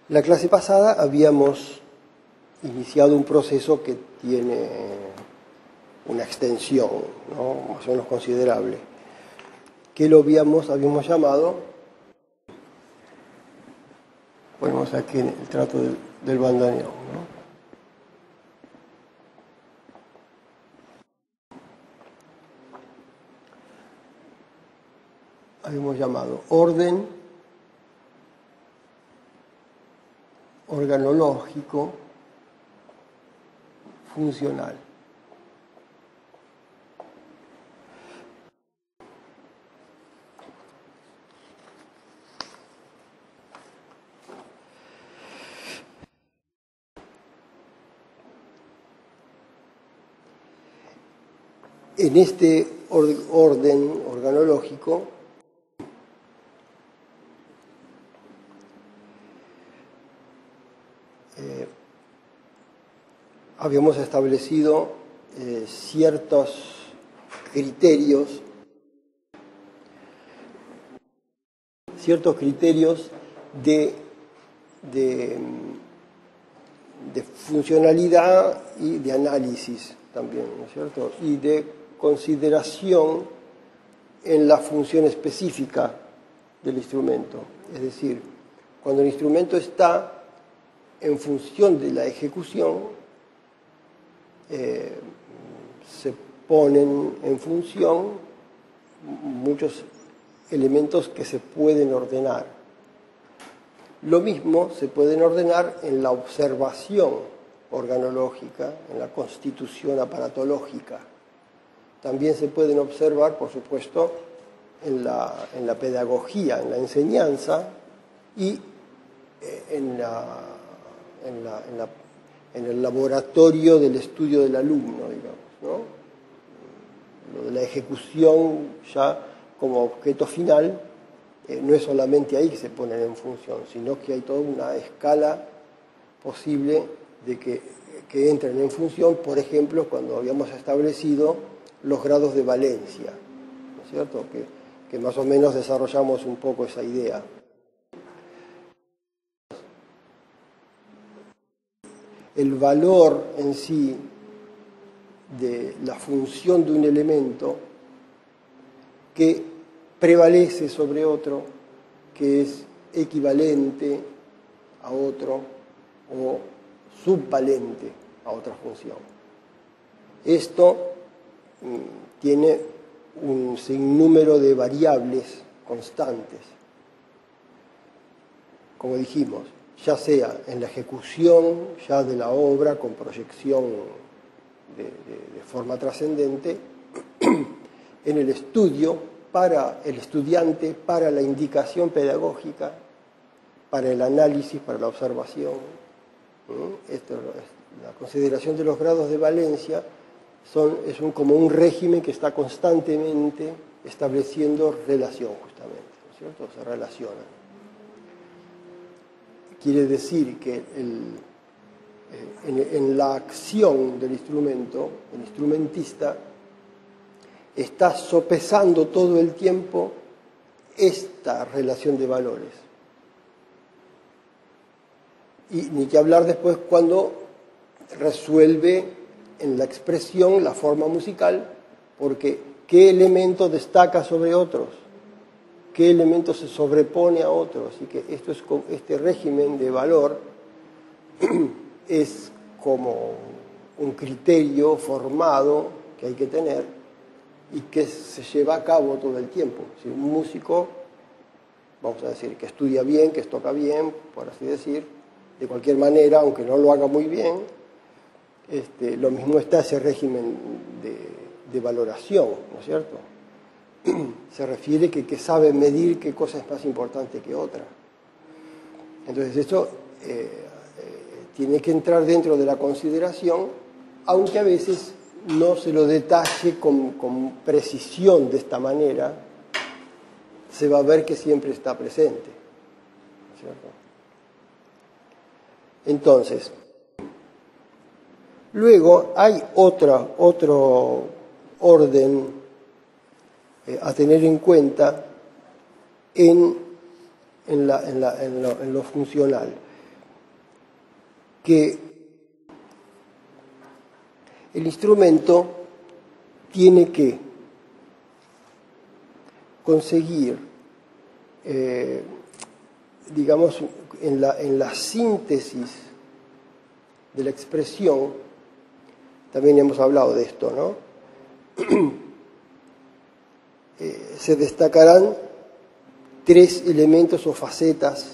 La clase pasada habíamos iniciado un proceso que tiene una extensión, ¿no?, más o menos considerable, que lo habíamos llamado, ponemos aquí el trato del bandoneón, ¿no? Habíamos llamado orden organológico funcional. En este orden organológico habíamos establecido ciertos criterios de funcionalidad y de análisis también, ¿no es cierto?, y de consideración en la función específica del instrumento. Es decir, cuando el instrumento está en función de la ejecución, se ponen en función muchos elementos que se pueden ordenar. Lo mismo se pueden ordenar en la observación organológica, en la constitución aparatológica. También se pueden observar, por supuesto, en la pedagogía, en la enseñanza y en el laboratorio del estudio del alumno, digamos, ¿no? Lo de la ejecución ya como objeto final no es solamente ahí que se ponen en función, sino que hay toda una escala posible de que entren en función, por ejemplo, cuando habíamos establecido los grados de valencia, ¿no es cierto?, que más o menos desarrollamos un poco esa idea. El valor en sí de la función de un elemento que prevalece sobre otro, que es equivalente a otro o subvalente a otra función. Esto tiene un sinnúmero de variables constantes, como dijimos, ya sea en la ejecución ya de la obra con proyección de forma trascendente, en el estudio para el estudiante, para la indicación pedagógica, para el análisis, para la observación. La consideración de los grados de valencia es como un régimen que está constantemente estableciendo relación, justamente, ¿no es cierto? Se relacionan. Quiere decir que en la acción del instrumento, el instrumentista está sopesando todo el tiempo esta relación de valores. Y ni que hablar después cuando resuelve en la expresión la forma musical, porque ¿qué elemento destaca sobre otros? ¿Qué elemento se sobrepone a otros? Y que este régimen de valor es como un criterio formado que hay que tener y que se lleva a cabo todo el tiempo. Si un músico, vamos a decir, que estudia bien, que toca bien, por así decir, de cualquier manera, aunque no lo haga muy bien, lo mismo está ese régimen de valoración, ¿no es cierto? Se refiere que sabe medir qué cosa es más importante que otra. Entonces esto tiene que entrar dentro de la consideración, aunque a veces no se lo detalle con precisión de esta manera, se va a ver que siempre está presente, ¿no es cierto? Entonces, luego hay otro orden a tener en cuenta en lo funcional. que el instrumento tiene que conseguir, digamos, en la síntesis de la expresión, también hemos hablado de esto, ¿no? Se destacarán tres elementos o facetas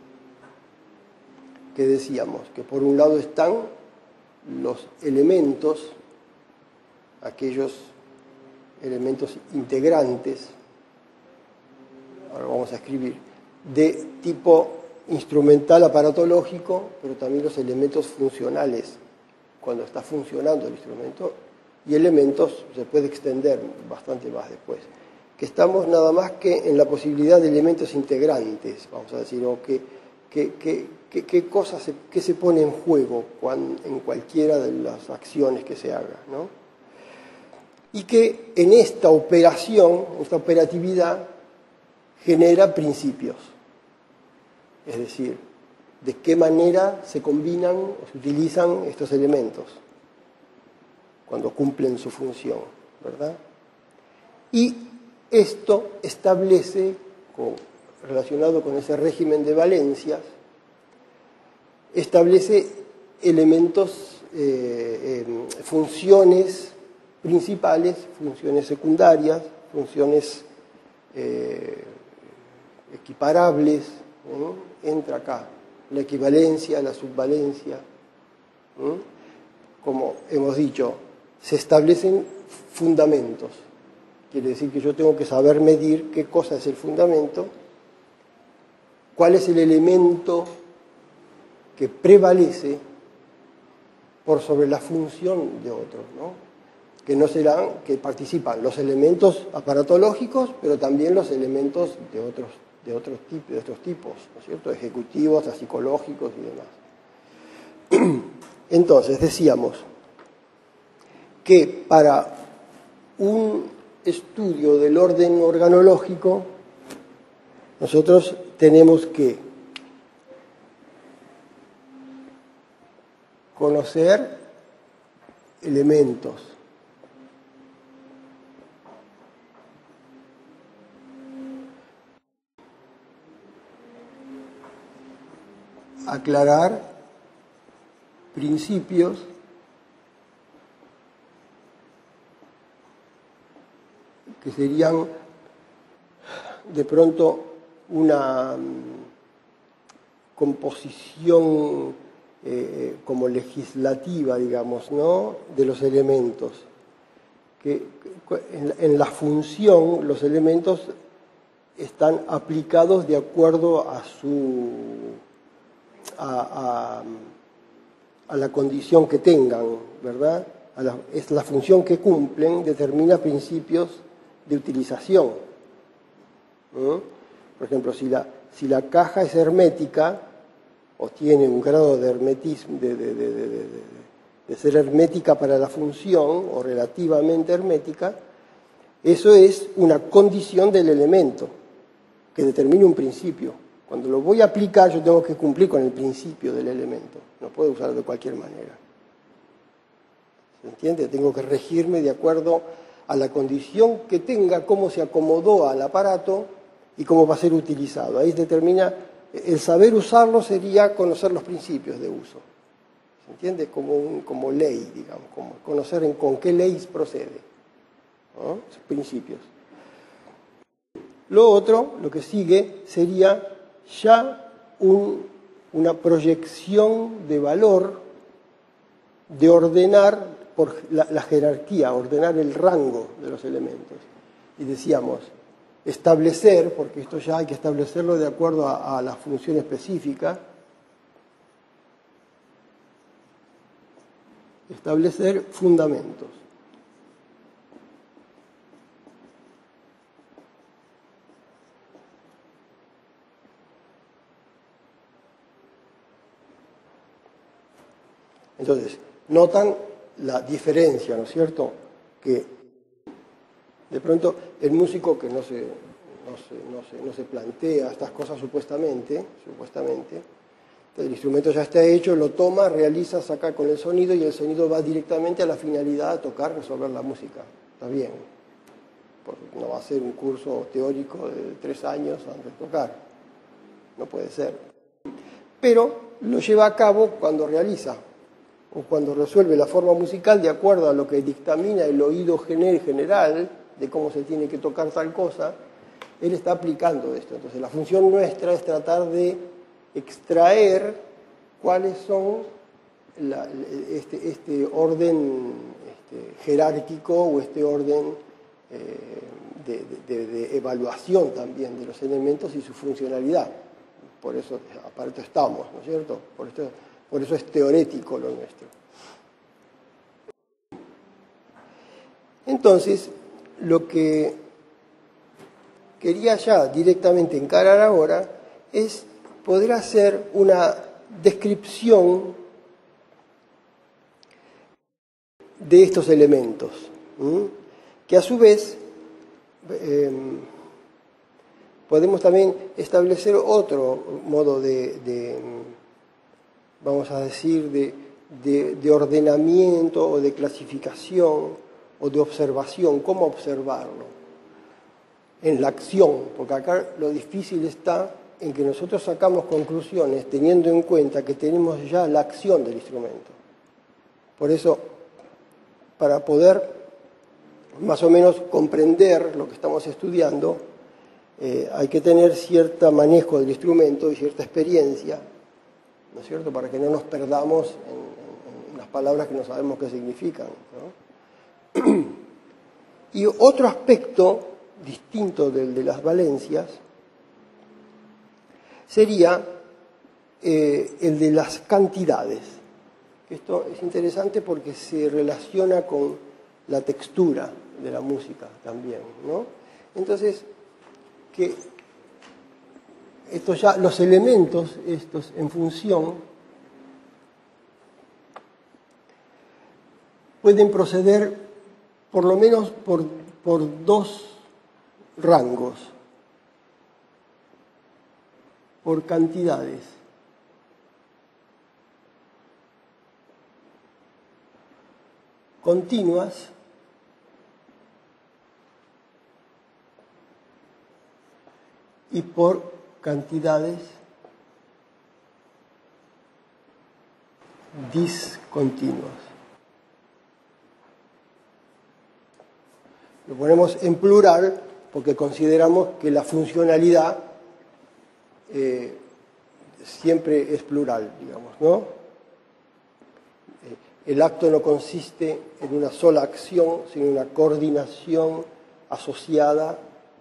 que decíamos, que por un lado están los elementos, aquellos elementos integrantes, ahora vamos a escribir, de tipo instrumental aparatológico, pero también los elementos funcionales, cuando está funcionando el instrumento, y elementos, se puede extender bastante más después, que estamos nada más que en la posibilidad de elementos integrantes, vamos a decir, o qué cosas qué se pone en juego en cualquiera de las acciones que se haga, ¿no? Y que en esta operación, esta operatividad, genera principios. Es decir, de qué manera se combinan o se utilizan estos elementos cuando cumplen su función, ¿verdad? Y esto establece, relacionado con ese régimen de valencias, establece elementos, funciones principales, funciones secundarias, funciones equiparables, entra acá la equivalencia, la subvalencia, como hemos dicho, se establecen fundamentos. Quiere decir que yo tengo que saber medir qué cosa es el fundamento, cuál es el elemento que prevalece por sobre la función de otros, ¿no? Que participan los elementos aparatológicos, pero también los elementos de otros tipos, ¿no es cierto? Ejecutivos, psicológicos y demás. Entonces, decíamos que para un estudio del orden organológico, nosotros tenemos que conocer elementos, aclarar principios que serían de pronto una composición como legislativa, digamos, ¿no?, de los elementos. Que en la función los elementos están aplicados de acuerdo a la condición que tengan, ¿verdad? Es la función que cumplen, determina principios de utilización. Por ejemplo, si la caja es hermética o tiene un grado de hermetismo, de ser hermética para la función o relativamente hermética, eso es una condición del elemento que determina un principio. Cuando lo voy a aplicar, yo tengo que cumplir con el principio del elemento. No puedo usarlo de cualquier manera. ¿Se entiende? Tengo que regirme de acuerdo a la condición que tenga, cómo se acomodó al aparato y cómo va a ser utilizado. Ahí se determina, el saber usarlo sería conocer los principios de uso. ¿Se entiende? Como ley, digamos, como conocer con qué ley procede, ¿no? Esos principios. Lo otro, lo que sigue, sería ya una proyección de valor, de ordenar por la jerarquía, ordenar el rango de los elementos. Y decíamos, establecer, porque esto ya hay que establecerlo de acuerdo a la función específica, establecer fundamentos. Entonces, notan la diferencia, ¿no es cierto?, que de pronto el músico que no se plantea estas cosas supuestamente, El instrumento ya está hecho, lo toma, realiza, saca con el sonido y el sonido va directamente a la finalidad de tocar, resolver la música. Está bien. No va a ser un curso teórico de 3 años antes de tocar. No puede ser. Pero lo lleva a cabo cuando realiza o cuando resuelve la forma musical de acuerdo a lo que dictamina el oído general de cómo se tiene que tocar tal cosa. Él está aplicando esto. Entonces la función nuestra es tratar de extraer cuáles son este orden jerárquico o este orden de evaluación también de los elementos y su funcionalidad. Por eso, aparte estamos, ¿no es cierto? Por eso es teorético lo nuestro. Entonces, lo que quería ya directamente encarar ahora es poder hacer una descripción de estos elementos, que a su vez podemos también establecer otro modo vamos a decir, de ordenamiento o de clasificación o de observación, cómo observarlo en la acción, porque acá lo difícil está en que nosotros sacamos conclusiones teniendo en cuenta que tenemos ya la acción del instrumento. Por eso, para poder más o menos comprender lo que estamos estudiando, hay que tener cierto manejo del instrumento y cierta experiencia, ¿no es cierto?, para que no nos perdamos en las palabras que no sabemos qué significan, ¿no? Y otro aspecto distinto del de las valencias sería el de las cantidades. Esto es interesante porque se relaciona con la textura de la música también, ¿no? Entonces, que estos ya, los elementos estos en función pueden proceder por lo menos por 2 rangos, por cantidades. Continuas y por cantidades discontinuas. Lo ponemos en plural porque consideramos que la funcionalidad siempre es plural, digamos, ¿no? El acto no consiste en una sola acción, sino en una coordinación asociada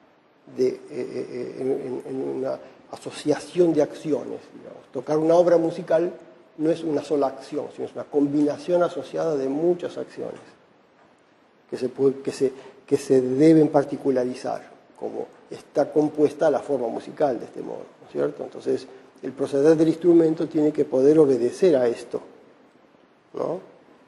en una asociación de acciones, digamos. Tocar una obra musical no es una sola acción, sino es una combinación asociada de muchas acciones que se deben particularizar, como está compuesta la forma musical de este modo, ¿no es cierto? Entonces, el proceder del instrumento tiene que poder obedecer a esto, ¿no?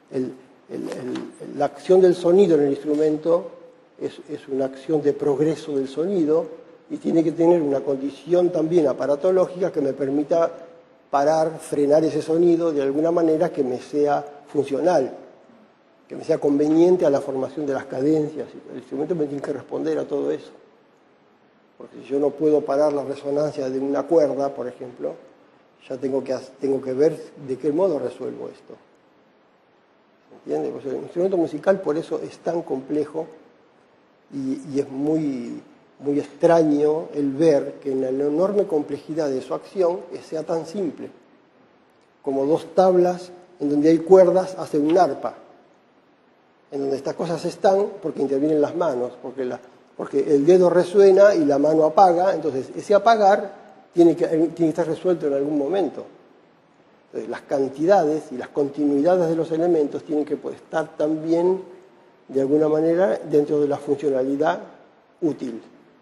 La acción del sonido en el instrumento es una acción de progreso del sonido y tiene que tener una condición también aparatológica que me permita parar, frenar ese sonido de alguna manera que me sea funcional, que me sea conveniente a la formación de las cadencias. El instrumento me tiene que responder a todo eso. Porque si yo no puedo parar la resonancia de una cuerda, por ejemplo, ya tengo que ver de qué modo resuelvo esto. ¿Entiende? Pues el instrumento musical por eso es tan complejo y es muy extraño el ver que en la enorme complejidad de su acción sea tan simple. Como 2 tablas en donde hay cuerdas hace un arpa. En donde estas cosas están porque intervienen las manos, porque el dedo resuena y la mano apaga, entonces ese apagar tiene que estar resuelto en algún momento. Entonces, las cantidades y las continuidades de los elementos tienen que estar también, de alguna manera, dentro de la funcionalidad útil.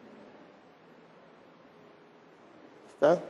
¿Está?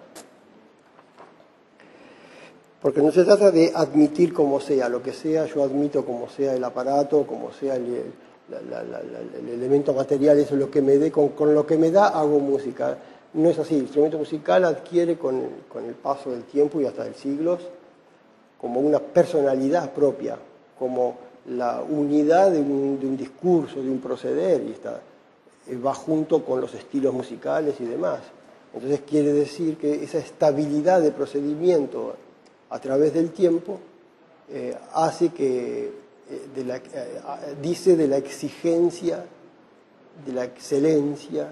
Porque no se trata de admitir como sea, lo que sea, yo admito como sea el aparato, como sea el elemento material, eso es lo que me dé, con lo que me da hago música. no es así. El instrumento musical adquiere con el paso del tiempo y hasta de siglos como una personalidad propia, como la unidad de un discurso, de un proceder, y va junto con los estilos musicales y demás. Entonces quiere decir que esa estabilidad de procedimiento a través del tiempo hace que dice de la exigencia, de la excelencia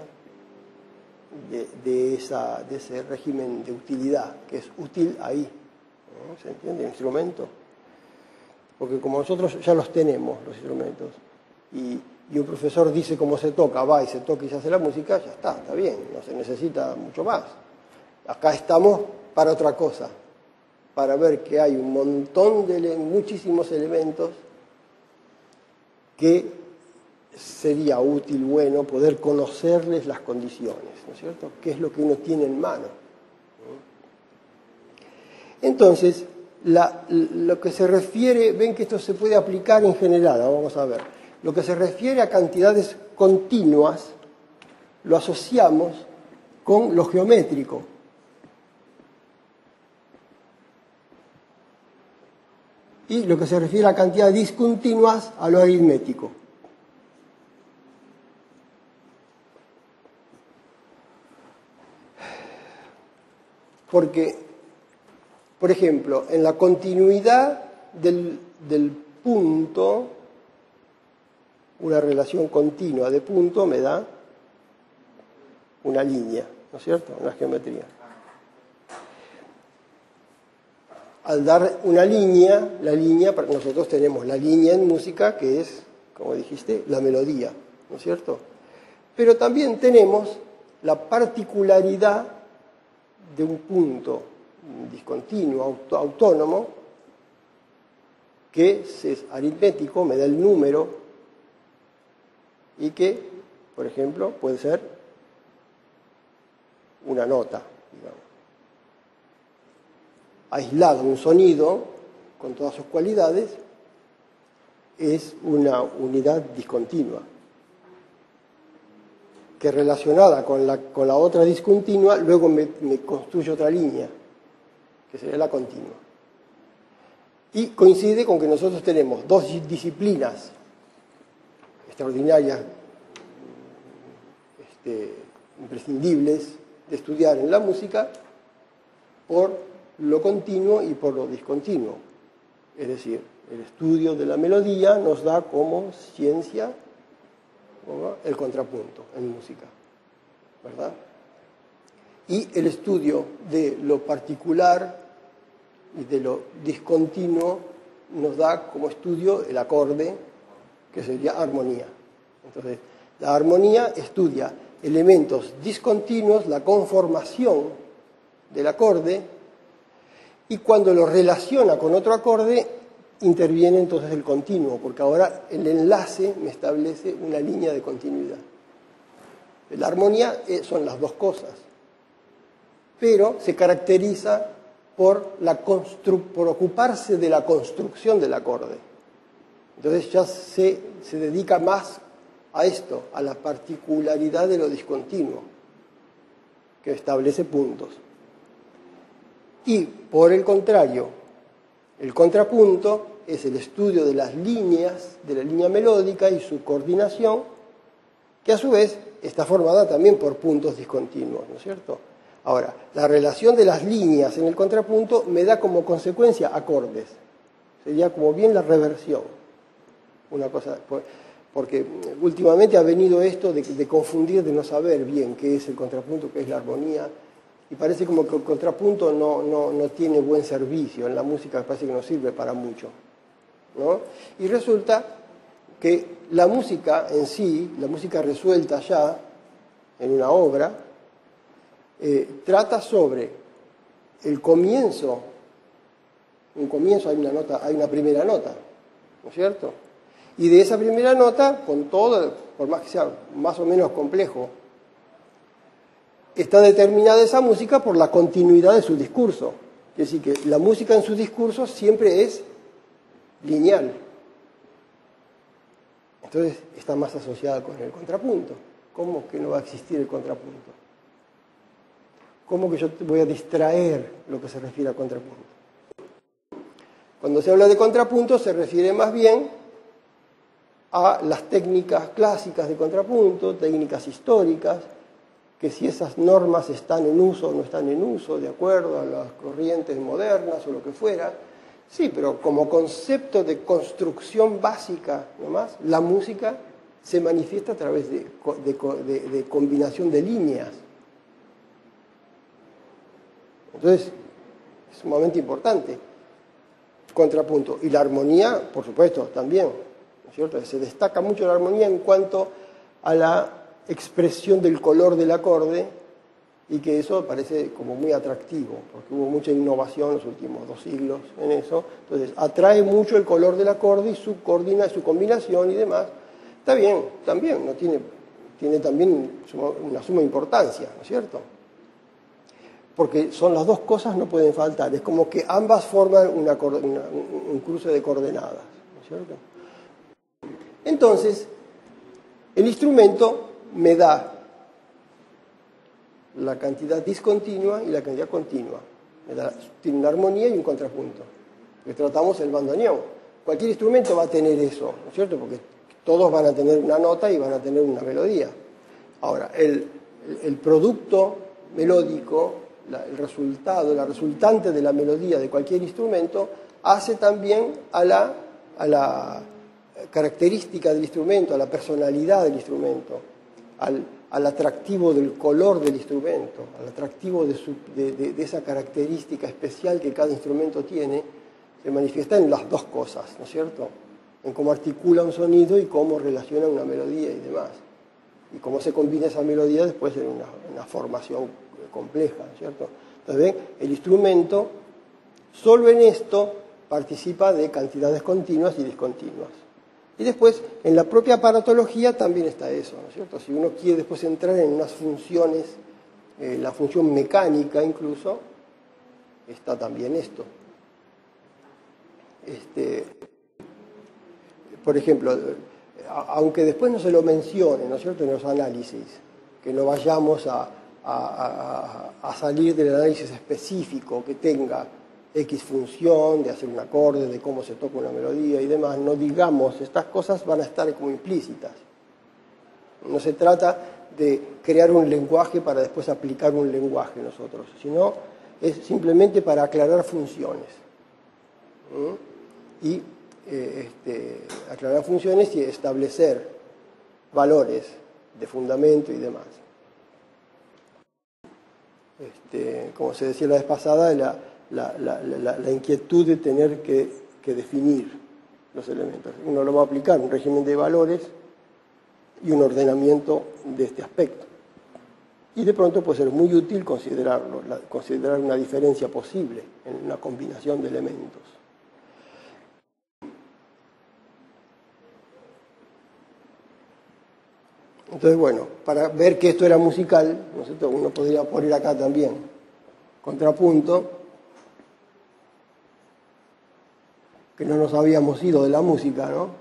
de ese régimen de utilidad, que es útil ahí, ¿no? ¿Se entiende? El instrumento. Porque como nosotros ya los tenemos, los instrumentos, y un profesor dice cómo se toca, va y se toca y se hace la música, ya está bien, no se necesita mucho más. Acá estamos para otra cosa, para ver que hay un montón muchísimos elementos que sería útil, bueno, poder conocerles las condiciones, ¿no es cierto? ¿Qué es lo que uno tiene en mano? Entonces, lo que se refiere, ven que esto se puede aplicar en general, vamos a ver, lo que se refiere a cantidades continuas, lo asociamos con lo geométrico. Y lo que se refiere a cantidades discontinuas, a lo aritmético. Porque, por ejemplo, en la continuidad del punto, una relación continua de punto me da una línea, ¿no es cierto? Una geometría. Al dar una línea, nosotros tenemos la línea en música, que es, como dijiste, la melodía, ¿no es cierto? Pero también tenemos la particularidad de un punto discontinuo, autónomo, que es aritmético, me da el número, y que, por ejemplo, puede ser una nota, digamos. Aislado un sonido, con todas sus cualidades, es una unidad discontinua, que relacionada con la otra discontinua, luego me construye otra línea, que sería la continua. Y coincide con que nosotros tenemos dos disciplinas extraordinarias, imprescindibles de estudiar en la música, por lo continuo y por lo discontinuo. Es decir, el estudio de la melodía nos da como ciencia, ¿no?, el contrapunto en música, ¿verdad? Y el estudio de lo particular y de lo discontinuo nos da como estudio el acorde, que sería armonía. Entonces, la armonía estudia elementos discontinuos, la conformación del acorde, y cuando lo relaciona con otro acorde, interviene entonces el continuo, porque ahora el enlace me establece una línea de continuidad. La armonía son las dos cosas, pero se caracteriza por ocuparse de la construcción del acorde. Entonces ya se dedica más a esto, a la particularidad de lo discontinuo, que establece puntos. Y, por el contrario, el contrapunto es el estudio de las líneas, de la línea melódica y su coordinación, que a su vez está formada también por puntos discontinuos, ¿no es cierto? Ahora, la relación de las líneas en el contrapunto me da como consecuencia acordes. Sería como bien la reversión. Una cosa, porque últimamente ha venido esto de confundir, de no saber bien qué es el contrapunto, qué es la armonía, y parece como que el contrapunto no tiene buen servicio en la música, parece que no sirve para mucho, ¿no? Y resulta que la música en sí, la música resuelta ya en una obra, trata sobre el comienzo. En un comienzo hay una primera nota, ¿no es cierto? Y de esa primera nota, con todo, por más que sea más o menos complejo, está determinada esa música por la continuidad de su discurso. Es decir, que la música en su discurso siempre es lineal. Entonces está más asociada con el contrapunto. ¿Cómo que no va a existir el contrapunto? ¿Cómo que yo te voy a distraer lo que se refiere a contrapunto? Cuando se habla de contrapunto se refiere más bien a las técnicas clásicas de contrapunto, técnicas históricas, que si esas normas están en uso o no están en uso, de acuerdo a las corrientes modernas o lo que fuera. Sí, pero como concepto de construcción básica, nomás, la música se manifiesta a través de combinación de líneas. Entonces, es sumamente importante. Contrapunto. Y la armonía, por supuesto, también, ¿no es cierto? Se destaca mucho la armonía en cuanto a la expresión del color del acorde, y que eso parece como muy atractivo, porque hubo mucha innovación en los últimos 2 siglos en eso. Entonces, atrae mucho el color del acorde y su combinación y demás. Está bien, también, no tiene también una suma importancia, ¿no es cierto? Porque son las dos cosas, no pueden faltar. Es como que ambas forman un cruce de coordenadas, ¿no es cierto? Entonces, el instrumento me da la cantidad discontinua y la cantidad continua. Tiene una armonía y un contrapunto. Que tratamos el bandoneón. Cualquier instrumento va a tener eso, ¿no es cierto? Porque todos van a tener una nota y van a tener una melodía. Ahora, el producto melódico, el resultado, la resultante de la melodía de cualquier instrumento, hace también a la característica del instrumento, a la personalidad del instrumento, al atractivo del color del instrumento, al atractivo de esa característica especial que cada instrumento tiene, se manifiesta en las dos cosas, ¿no es cierto? En cómo articula un sonido y cómo relaciona una melodía y demás. Y cómo se combina esa melodía después en una formación compleja, ¿no es cierto? Entonces, ¿ven? El instrumento, solo en esto, participa de cantidades continuas y discontinuas. Y después, en la propia aparatología también está eso, ¿no es cierto? Si uno quiere después entrar en unas funciones, la función mecánica incluso, está también esto. Por ejemplo, aunque después no se lo mencione, ¿no es cierto?, en los análisis, que no vayamos a salir del análisis específico que tenga X función, de hacer un acorde, de cómo se toca una melodía y demás, no digamos, estas cosas van a estar como implícitas. No se trata de crear un lenguaje para después aplicar un lenguaje nosotros, sino es simplemente para aclarar funciones. Y aclarar funciones y establecer valores de fundamento y demás. Como se decía la vez pasada, la inquietud de tener que definir los elementos. Uno lo va a aplicar un régimen de valores y un ordenamiento de este aspecto. Y de pronto puede ser muy útil considerar una diferencia posible en una combinación de elementos. Entonces, bueno, para ver que esto era musical, ¿no es cierto?, uno podría poner acá también contrapunto, que no nos habíamos ido de la música, ¿no?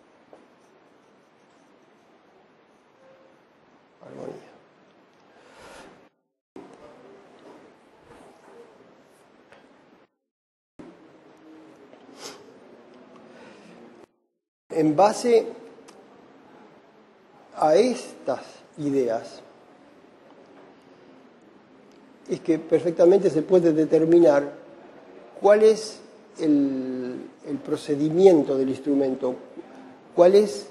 Armonía. En base a estas ideas es que perfectamente se puede determinar cuál es el procedimiento del instrumento, cuál es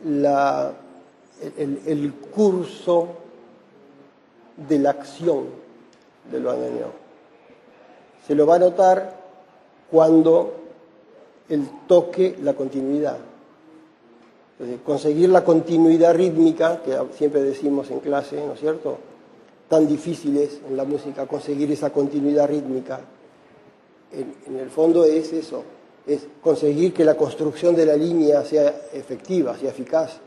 el curso de la acción del bandoneón. Se lo va a notar cuando él toque la continuidad. Entonces, conseguir la continuidad rítmica, que siempre decimos en clase, ¿no es cierto?, tan difícil es en la música conseguir esa continuidad rítmica. En el fondo es eso, es conseguir que la construcción de la línea sea efectiva, sea eficaz,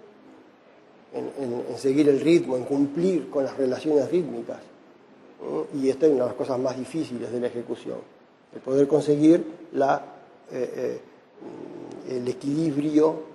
en seguir el ritmo, en cumplir con las relaciones rítmicas. Y esta es una de las cosas más difíciles de la ejecución, el poder conseguir el equilibrio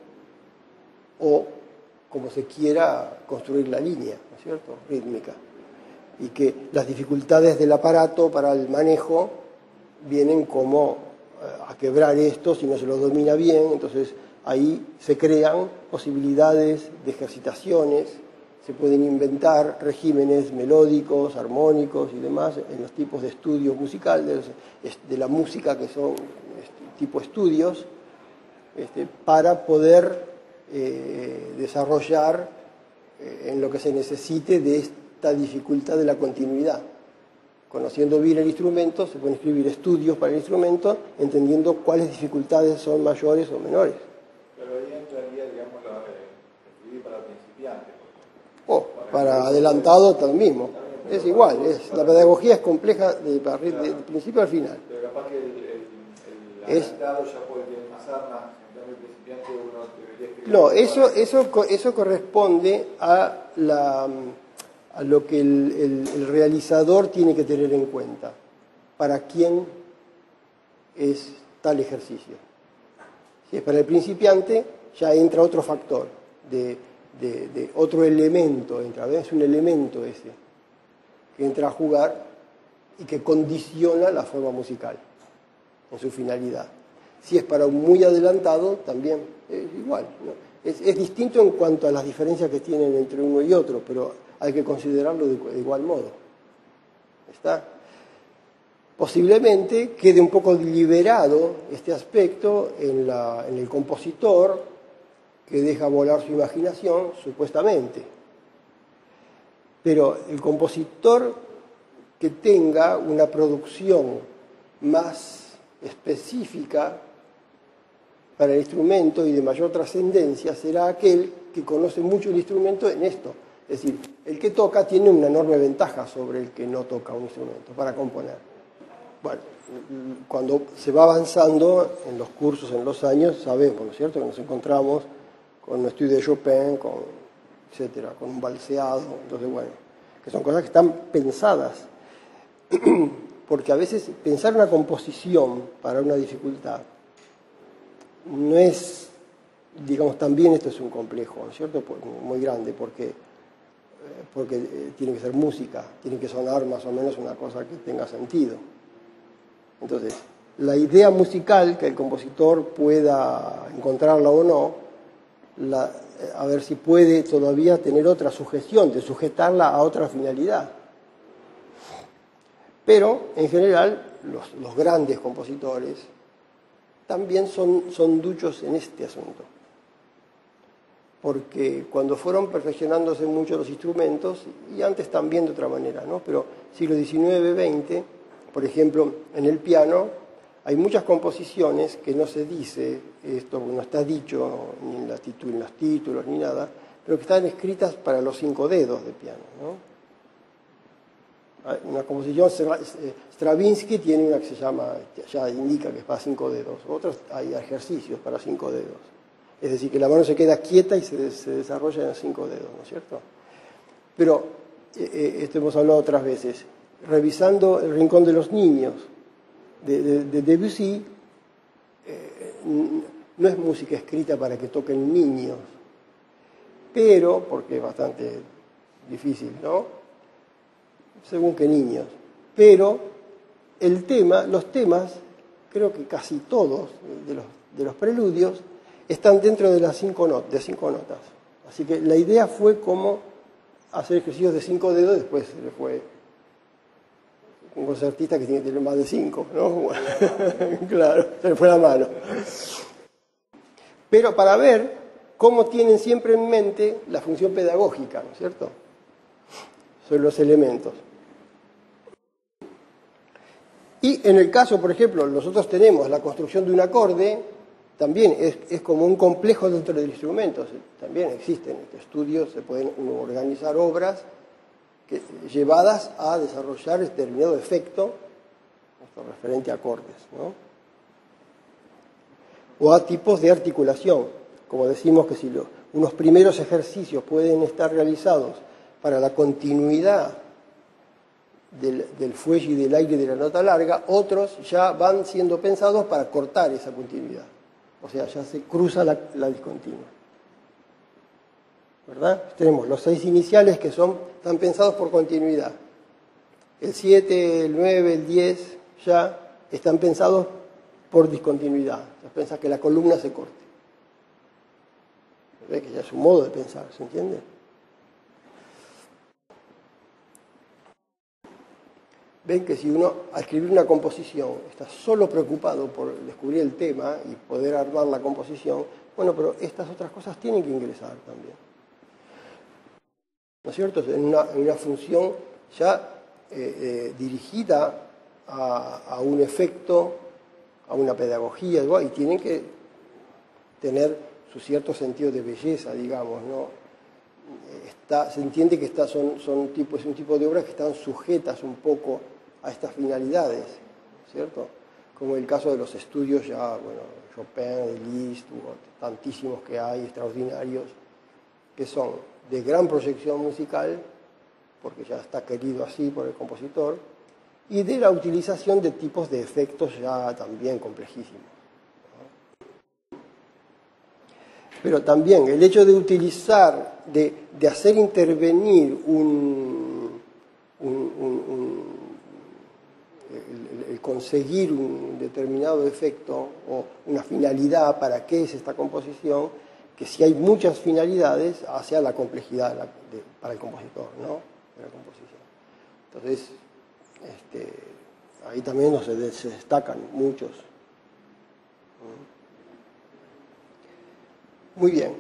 o como se quiera construir la línea, ¿no es cierto?, rítmica. y que las dificultades del aparato para el manejo vienen como a quebrar esto si no se lo domina bien. Entonces ahí se crean posibilidades de ejercitaciones, se pueden inventar regímenes melódicos, armónicos y demás en los tipos de estudios musicales, de la música que son tipo estudios, para poder desarrollar en lo que se necesite de esta dificultad de la continuidad. Conociendo bien el instrumento, se pueden escribir estudios para el instrumento, entendiendo cuáles dificultades son mayores o menores. Pero ahí entraría, digamos, escribir para principiantes. O para adelantado tal mismo. Es igual, la pedagogía es compleja de principio al final. Pero capaz que el adelantado ya puede tener más armas, en cambio el principiante uno debería escribir. No, eso corresponde a lo que el realizador tiene que tener en cuenta. ¿Para quién es tal ejercicio? Si es para el principiante, ya entra otro factor, de otro elemento, es un elemento ese, que entra a jugar y que condiciona la forma musical en su finalidad. Si es para un muy adelantado, también es igual, ¿no? Es distinto en cuanto a las diferencias que tienen entre uno y otro, pero hay que considerarlo de igual modo. ¿Está? Posiblemente quede un poco liberado este aspecto en el compositor, que deja volar su imaginación, supuestamente. Pero el compositor que tenga una producción más específica para el instrumento y de mayor trascendencia será aquel que conoce mucho el instrumento en esto. Es decir, el que toca tiene una enorme ventaja sobre el que no toca un instrumento para componer. Bueno, cuando se va avanzando en los cursos, en los años, sabemos, ¿no es cierto?, que nos encontramos con un estudio de Chopin, etcétera, con un balseado. Entonces, bueno, que son cosas que están pensadas. Porque a veces pensar una composición para una dificultad no es, digamos, también esto es un complejo, ¿no es cierto?, muy grande, porque tiene que ser música, tiene que sonar más o menos una cosa que tenga sentido. Entonces, la idea musical, que el compositor pueda encontrarla o no, a ver si puede todavía tener otra sujeción, de sujetarla a otra finalidad. Pero, en general, los grandes compositores también son duchos en este asunto. Porque cuando fueron perfeccionándose mucho los instrumentos, y antes también de otra manera, ¿no?, pero siglo XIX, XX, por ejemplo, en el piano, hay muchas composiciones que no se dice, esto no está dicho ni en los títulos ni nada, pero que están escritas para los 5 dedos de piano, ¿no? Una composición, Stravinsky tiene una que se llama, ya indica que es para 5 dedos, otros hay ejercicios para 5 dedos. Es decir, que la mano se queda quieta y se desarrolla en 5 dedos, ¿no es cierto? Pero, esto hemos hablado otras veces, revisando El Rincón de los Niños de Debussy, no es música escrita para que toquen niños, pero, porque es bastante difícil, ¿no?, según qué niños, pero los temas, creo que casi todos de los preludios, están dentro de las 5 notas. Así que la idea fue cómo hacer ejercicios de 5 dedos, después se le fue un concertista que tiene que tener más de 5, ¿no? Bueno, claro, se le fue la mano. Pero para ver cómo tienen siempre en mente la función pedagógica, ¿no es cierto?, sobre los elementos. Y en el caso, por ejemplo, nosotros tenemos la construcción de un acorde, también es como un complejo dentro del instrumento. También existen estudios, se pueden organizar obras llevadas a desarrollar determinado efecto referente a acordes, ¿no?, o a tipos de articulación. Como decimos que si unos primeros ejercicios pueden estar realizados para la continuidad del fuelle y del aire de la nota larga, otros ya van siendo pensados para cortar esa continuidad. O sea, ya se cruza la discontinua. ¿Verdad? Tenemos los 6 iniciales que están pensados por continuidad. El 7, el 9, el 10 ya están pensados por discontinuidad. Ya pensás que la columna se corte. ¿Ves? Que ya es un modo de pensar, ¿se entiende? Ven que si uno al escribir una composición está solo preocupado por descubrir el tema y poder armar la composición, bueno, pero estas otras cosas tienen que ingresar también. ¿No es cierto? En una función ya dirigida a un efecto, a una pedagogía, y tienen que tener su cierto sentido de belleza, digamos, ¿no? Se entiende que es un tipo de obras que están sujetas un poco a estas finalidades, ¿cierto? Como el caso de los estudios ya, bueno, Chopin, Liszt, tantísimos que hay, extraordinarios, que son de gran proyección musical, porque ya está querido así por el compositor, y de la utilización de tipos de efectos ya también complejísimos. Pero también el hecho de utilizar, de hacer intervenir el conseguir un determinado efecto o una finalidad, para qué es esta composición, que si hay muchas finalidades, hacia la complejidad para el compositor, ¿no? De la composición. Entonces, ahí también se destacan muchos. Muy bien.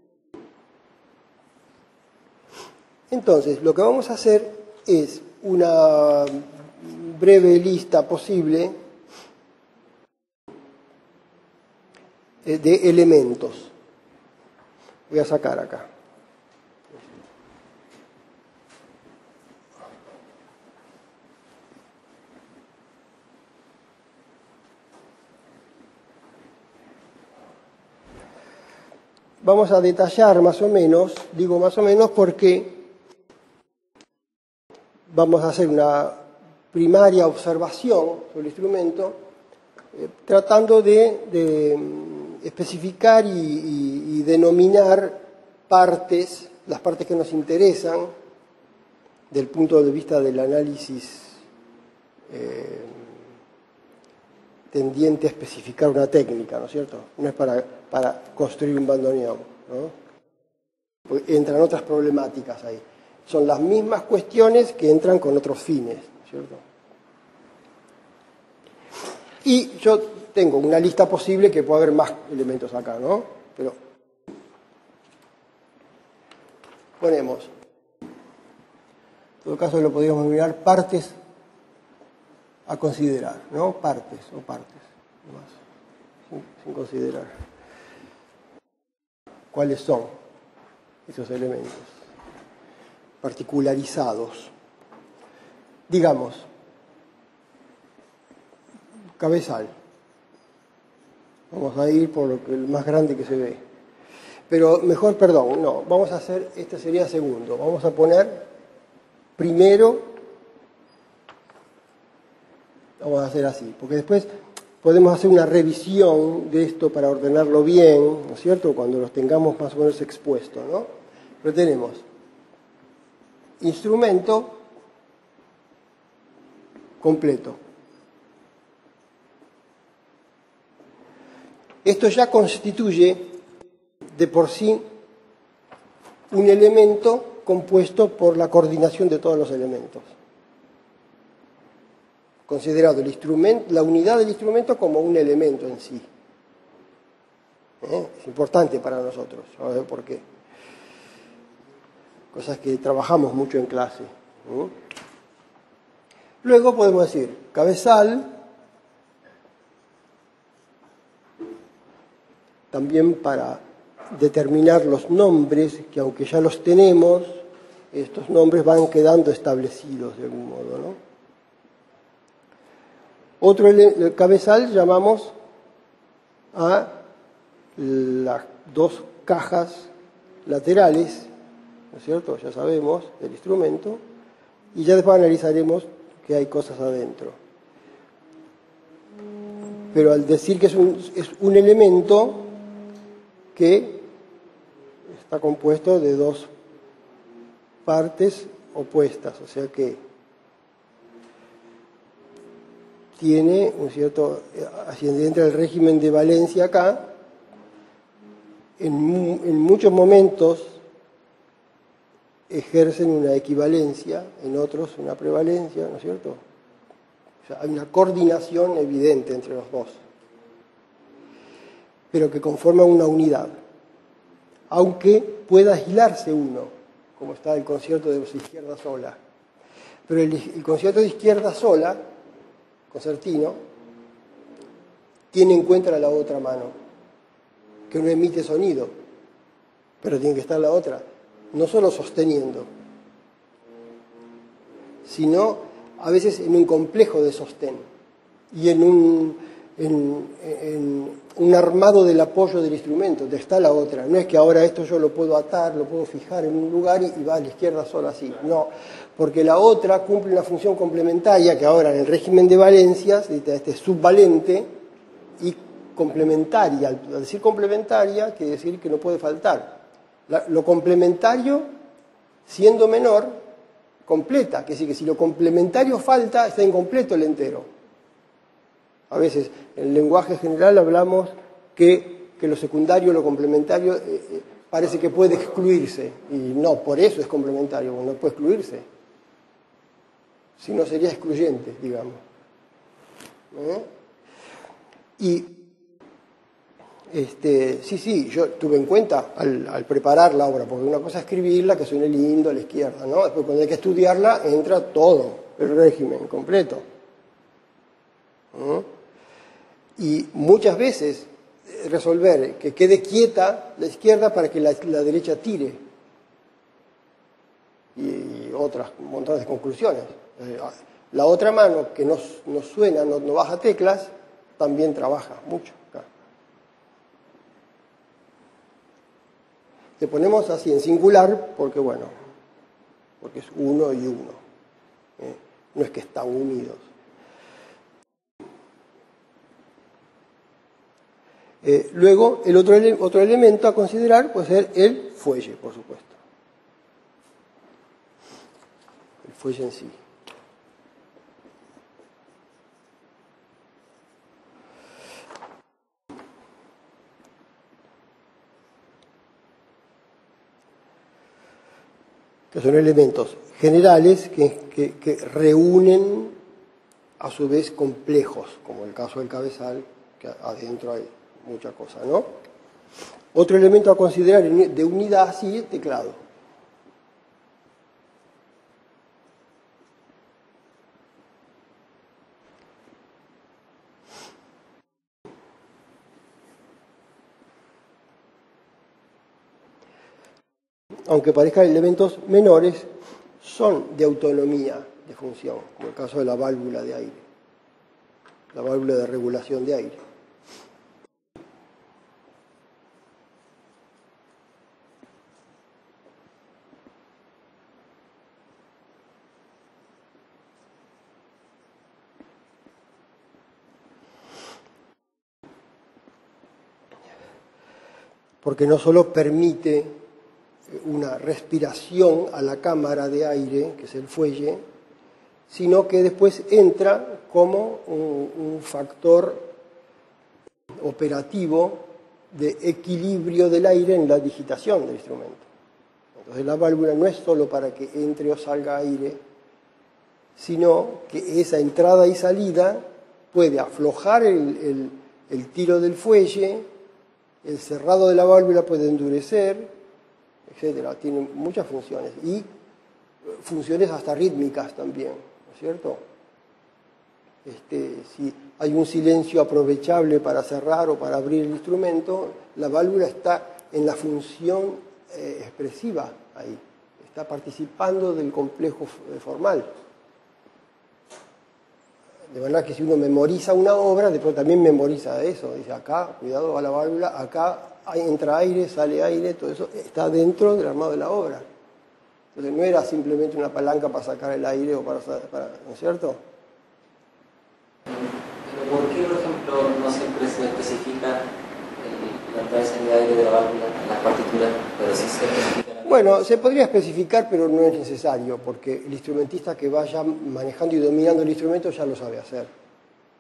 Entonces, lo que vamos a hacer es una breve lista posible de elementos. Voy a sacar acá. Vamos a detallar más o menos, digo más o menos porque vamos a hacer una primaria observación sobre el instrumento, tratando de especificar y denominar partes, las partes que nos interesan, del punto de vista del análisis tendiente a especificar una técnica, ¿no es cierto? No es para construir un bandoneón, ¿no? Porque entran otras problemáticas ahí. Son las mismas cuestiones que entran con otros fines, ¿no es cierto? Y yo tengo una lista posible que puede haber más elementos acá, ¿no? Pero ponemos, en todo caso lo podríamos mirar partes a considerar, ¿no? Partes, sin considerar. ¿Cuáles son esos elementos particularizados? Digamos, cabezal. Vamos a ir por el más grande que se ve. Pero mejor, perdón, no, vamos a hacer, este sería segundo. Vamos a poner primero, vamos a hacer así, porque después podemos hacer una revisión de esto para ordenarlo bien, ¿no es cierto?, cuando los tengamos más o menos expuestos, ¿no? Pero tenemos instrumento completo. Esto ya constituye de por sí un elemento compuesto por la coordinación de todos los elementos. Considerado el instrumento, la unidad del instrumento como un elemento en sí. Es importante para nosotros, vamos a ver por qué. Cosas que trabajamos mucho en clase. Luego podemos decir cabezal, también para determinar los nombres, que aunque ya los tenemos, estos nombres van quedando establecidos de algún modo, ¿no? Otro cabezal llamamos a las dos cajas laterales, ¿no es cierto?, ya sabemos, del instrumento, y ya después analizaremos que hay cosas adentro. Pero al decir que es un elemento que está compuesto de dos partes opuestas, o sea que tiene un cierto, así entra el régimen de valencia acá, en muchos momentos ejercen una equivalencia, en otros una prevalencia, ¿no es cierto? O sea, hay una coordinación evidente entre los dos, pero que conforma una unidad, aunque pueda aislarse uno, como está el concierto de izquierda sola. Pero el concierto de izquierda sola, concertino, tiene en cuenta la otra mano, que no emite sonido, pero tiene que estar la otra, no solo sosteniendo, sino a veces en un complejo de sostén y en un armado del apoyo del instrumento, donde está la otra. No es que ahora esto yo lo puedo atar, lo puedo fijar en un lugar y va a la izquierda sola así. No, porque la otra cumple una función complementaria que ahora en el régimen de valencias, este subvalente y complementaria. Al decir complementaria, quiere decir que no puede faltar. Lo complementario, siendo menor, completa. Quiere decir que si lo complementario falta, está incompleto el entero. A veces, en el lenguaje general hablamos que lo secundario, lo complementario, parece que puede excluirse. Y no, por eso es complementario, no puede excluirse. Si no, sería excluyente, digamos. Y sí, yo tuve en cuenta al preparar la obra, porque una cosa es escribirla, que suene lindo a la izquierda, ¿no? Después cuando hay que estudiarla, entra todo el régimen completo. Y muchas veces resolver que quede quieta la izquierda para que la derecha tire. Y otras montones de conclusiones. La otra mano que no suena, no baja teclas, también trabaja mucho. Te ponemos así en singular porque, bueno, porque es uno y uno. No es que están unidos. Luego, el otro elemento a considerar puede ser el fuelle, por supuesto. El fuelle en sí. Que son elementos generales que reúnen a su vez complejos, como el caso del cabezal, que adentro hay mucha cosa, ¿no? Otro elemento a considerar de unidad, sí, el teclado. Aunque parezcan elementos menores, son de autonomía de función, como el caso de la válvula de aire, la válvula de regulación de aire. Porque no solo permite una respiración a la cámara de aire, que es el fuelle, sino que después entra como un factor operativo de equilibrio del aire en la digitación del instrumento. Entonces la válvula no es solo para que entre o salga aire, sino que esa entrada y salida puede aflojar el tiro del fuelle, el cerrado de la válvula puede endurecer, etcétera. Tiene muchas funciones y funciones hasta rítmicas también, ¿no es cierto? Si hay un silencio aprovechable para cerrar o para abrir el instrumento, la válvula está en la función expresiva ahí, está participando del complejo formal. De verdad que si uno memoriza una obra, después también memoriza eso. Dice, acá, cuidado a la válvula, acá entra aire, sale aire, todo eso está dentro del armado de la obra. Entonces no era simplemente una palanca para sacar el aire o para ¿no es cierto? Pero ¿por qué, por ejemplo, no siempre se especifica la entrada y salida de aire de la válvula en la partitura, pero sí se especifica? Bueno, se podría especificar, pero no es necesario, porque el instrumentista que vaya manejando y dominando el instrumento ya lo sabe hacer.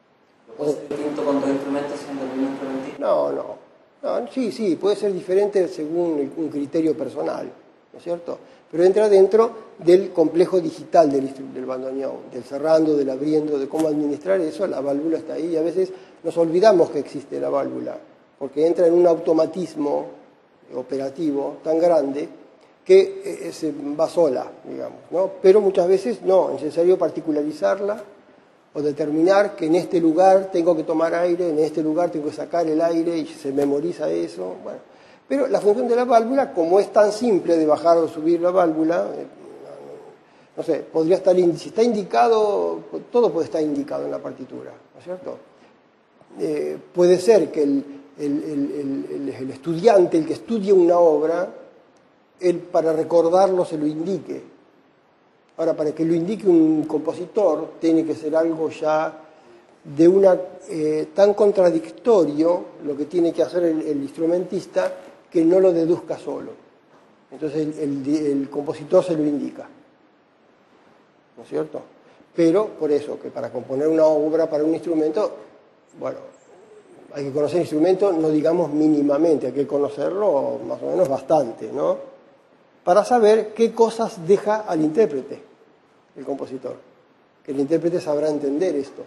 ¿Puede ser distinto con dos instrumentos siendo el mismo instrumentista? No, sí, puede ser diferente según un criterio personal, ¿no es cierto? Pero entra dentro del complejo digital del bandoneón, del cerrando, del abriendo, de cómo administrar eso. La válvula está ahí y a veces nos olvidamos que existe la válvula, porque entra en un automatismo operativo tan grande que se va sola, digamos, ¿no? Pero muchas veces no, es necesario particularizarla o determinar que en este lugar tengo que tomar aire, en este lugar tengo que sacar el aire y se memoriza eso. Bueno, pero la función de la válvula, como es tan simple de bajar o subir la válvula, no sé, podría estar, si está indicado, todo puede estar indicado en la partitura, ¿no es cierto? Puede ser que el estudiante, el que estudie una obra, él para recordarlo se lo indique. Ahora, para que lo indique un compositor, tiene que ser algo ya de una tan contradictorio lo que tiene que hacer el instrumentista, que no lo deduzca solo. Entonces el compositor se lo indica, ¿no es cierto? Pero por eso, que para componer una obra para un instrumento, bueno, hay que conocer el instrumento, no digamos mínimamente, hay que conocerlo más o menos bastante, ¿no? Para saber qué cosas deja al intérprete, el compositor. Que el intérprete sabrá entender esto.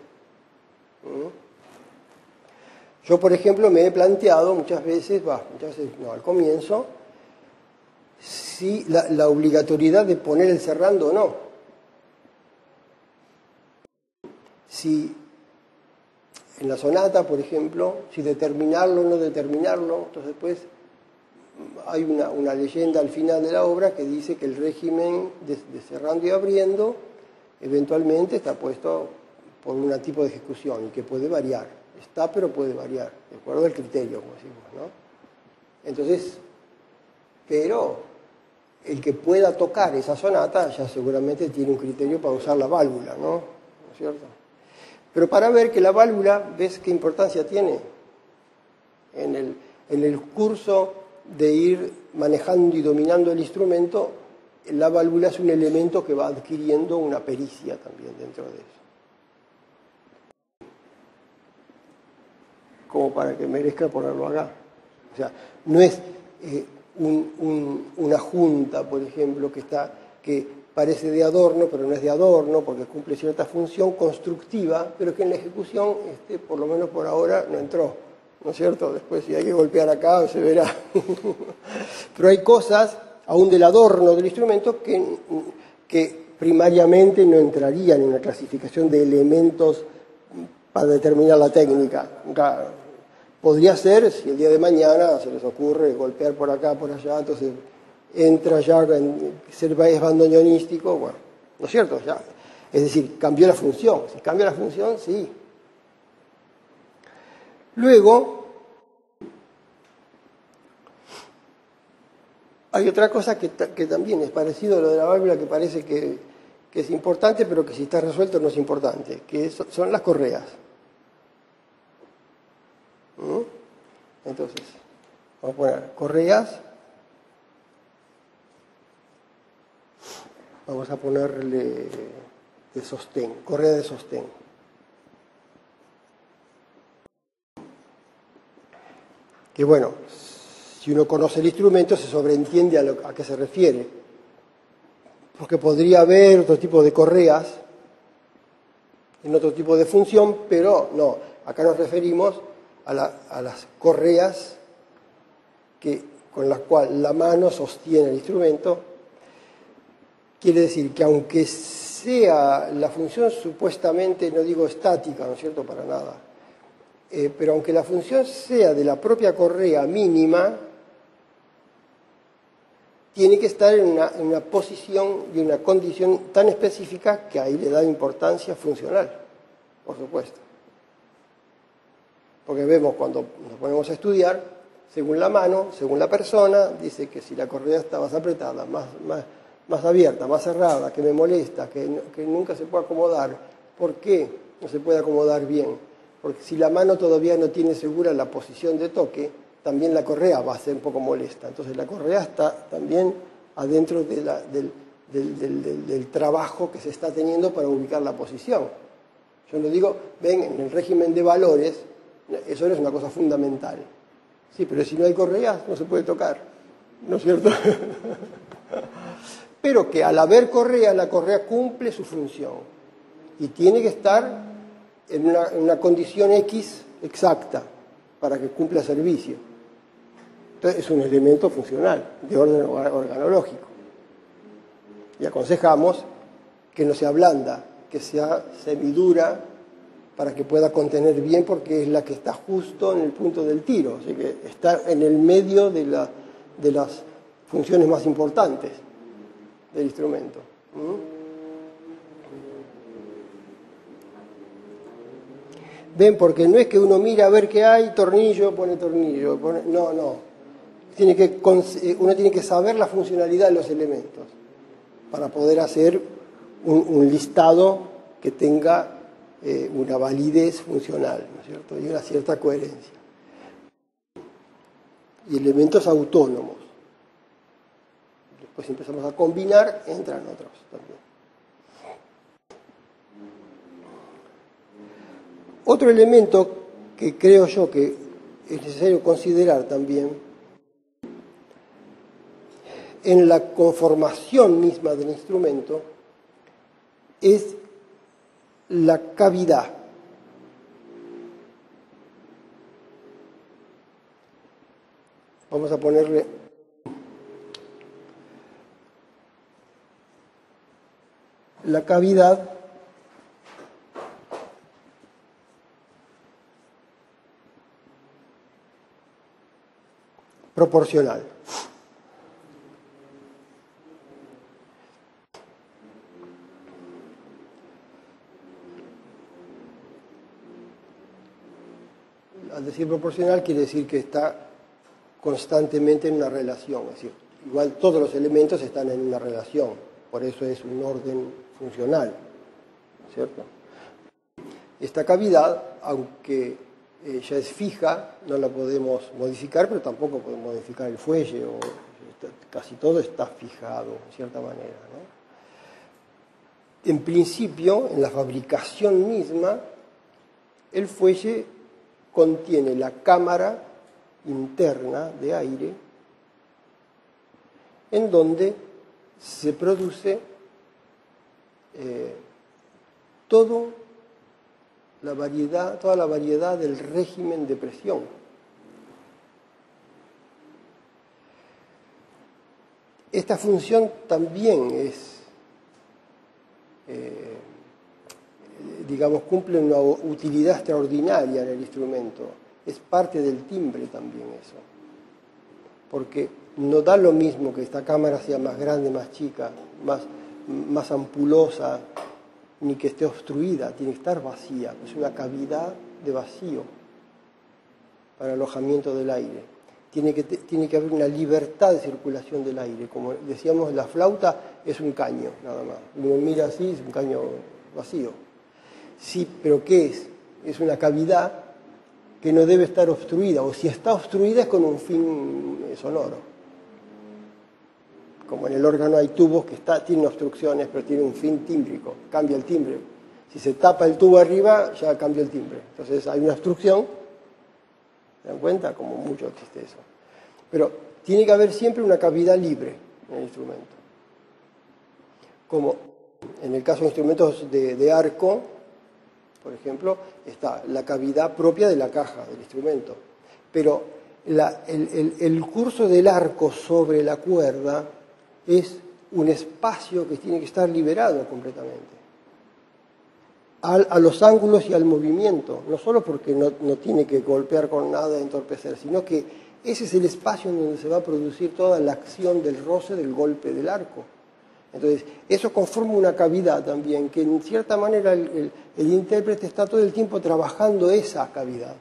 Yo, por ejemplo, me he planteado muchas veces no, al comienzo, si la obligatoriedad de poner el cerrando o no. Si en la sonata, por ejemplo, si determinarlo o no determinarlo, entonces pues hay una leyenda al final de la obra que dice que el régimen de cerrando y abriendo eventualmente está puesto por un tipo de ejecución y que puede variar. Está, pero puede variar, de acuerdo al criterio, como decimos, ¿no? Entonces, pero el que pueda tocar esa sonata ya seguramente tiene un criterio para usar la válvula, ¿no? ¿No es cierto? Pero para ver que la válvula, ¿ves qué importancia tiene? En el curso de ir manejando y dominando el instrumento, la válvula es un elemento que va adquiriendo una pericia también dentro de eso. Como para que merezca ponerlo acá. O sea, no es una junta, por ejemplo, que parece de adorno, pero no es de adorno, porque cumple cierta función constructiva, pero que en la ejecución, por lo menos por ahora, no entró. ¿No es cierto? Después, si hay que golpear acá, se verá. Pero hay cosas, aún del adorno del instrumento, que primariamente no entrarían en una clasificación de elementos para determinar la técnica. Podría ser, si el día de mañana se les ocurre golpear por acá, por allá, entonces entra ya en ser bandoneonístico, bueno, ¿no es cierto? Ya, es decir, cambió la función. Si cambia la función, sí. Luego, hay otra cosa que también es parecido a lo de la válvula, que parece que es importante, pero que si está resuelto no es importante, que son las correas. Entonces, vamos a poner correas. Vamos a ponerle de sostén, correa de sostén. Que bueno, si uno conoce el instrumento se sobreentiende a qué se refiere. Porque podría haber otro tipo de correas en otro tipo de función, pero no, acá nos referimos a las correas con las cuales la mano sostiene el instrumento. Quiere decir que aunque sea la función supuestamente, no digo estática, ¿no es cierto?, para nada, pero aunque la función sea de la propia correa mínima, tiene que estar en una posición y una condición tan específica que ahí le da importancia funcional, por supuesto. Porque vemos cuando nos ponemos a estudiar, según la mano, según la persona, dice que si la correa está más apretada, más abierta, más cerrada, que me molesta, que nunca se puede acomodar. ¿Por qué no se puede acomodar bien? Porque si la mano todavía no tiene segura la posición de toque, también la correa va a ser un poco molesta. Entonces la correa está también adentro del trabajo que se está teniendo para ubicar la posición. Yo lo digo, ven, en el régimen de valores, eso es una cosa fundamental. Sí, pero si no hay correas, no se puede tocar, ¿no es cierto? Pero que al haber correa, la correa cumple su función y tiene que estar en una condición X exacta para que cumpla servicio. Entonces es un elemento funcional, de orden organológico. Y aconsejamos que no sea blanda, que sea semidura para que pueda contener bien, porque es la que está justo en el punto del tiro, así que está en el medio de las funciones más importantes del instrumento. Ven, porque no es que uno mira a ver qué hay, tornillo, pone tornillo, no. Uno tiene que saber la funcionalidad de los elementos para poder hacer un listado que tenga una validez funcional, ¿no es cierto? Y una cierta coherencia. Y elementos autónomos. Después empezamos a combinar, entran otros también. Otro elemento que creo yo que es necesario considerar también en la conformación misma del instrumento es la cavidad. Vamos a ponerle la cavidad proporcional. Al decir proporcional quiere decir que está constantemente en una relación, es decir, igual todos los elementos están en una relación, por eso es un orden funcional, ¿cierto? Esta cavidad, aunque ya es fija, no la podemos modificar, pero tampoco podemos modificar el fuelle, casi todo está fijado de cierta manera, ¿no? En principio, en la fabricación misma, el fuelle contiene la cámara interna de aire en donde se produce toda la variedad del régimen de presión. Esta función también es, digamos, cumple una utilidad extraordinaria en el instrumento. Es parte del timbre también eso. Porque no da lo mismo que esta cámara sea más grande, más chica, más ampulosa, ni que esté obstruida, tiene que estar vacía. Es una cavidad de vacío para el alojamiento del aire. Tiene que haber una libertad de circulación del aire. Como decíamos, la flauta es un caño, nada más. Uno mira así, es un caño vacío. Sí, pero ¿qué es? Es una cavidad que no debe estar obstruida, o si está obstruida es con un fin sonoro. Como en el órgano hay tubos que tienen obstrucciones, pero tienen un fin tímbrico, cambia el timbre. Si se tapa el tubo arriba, ya cambia el timbre. Entonces hay una obstrucción, ¿se dan cuenta? Como mucho existe eso. Pero tiene que haber siempre una cavidad libre en el instrumento. Como en el caso de instrumentos de arco, por ejemplo, está la cavidad propia de la caja del instrumento. Pero el curso del arco sobre la cuerda es un espacio que tiene que estar liberado completamente a los ángulos y al movimiento, no solo porque no tiene que golpear con nada e entorpecer, sino que ese es el espacio en donde se va a producir toda la acción del roce del golpe del arco. Entonces, eso conforma una cavidad también, que en cierta manera el intérprete está todo el tiempo trabajando esa cavidad.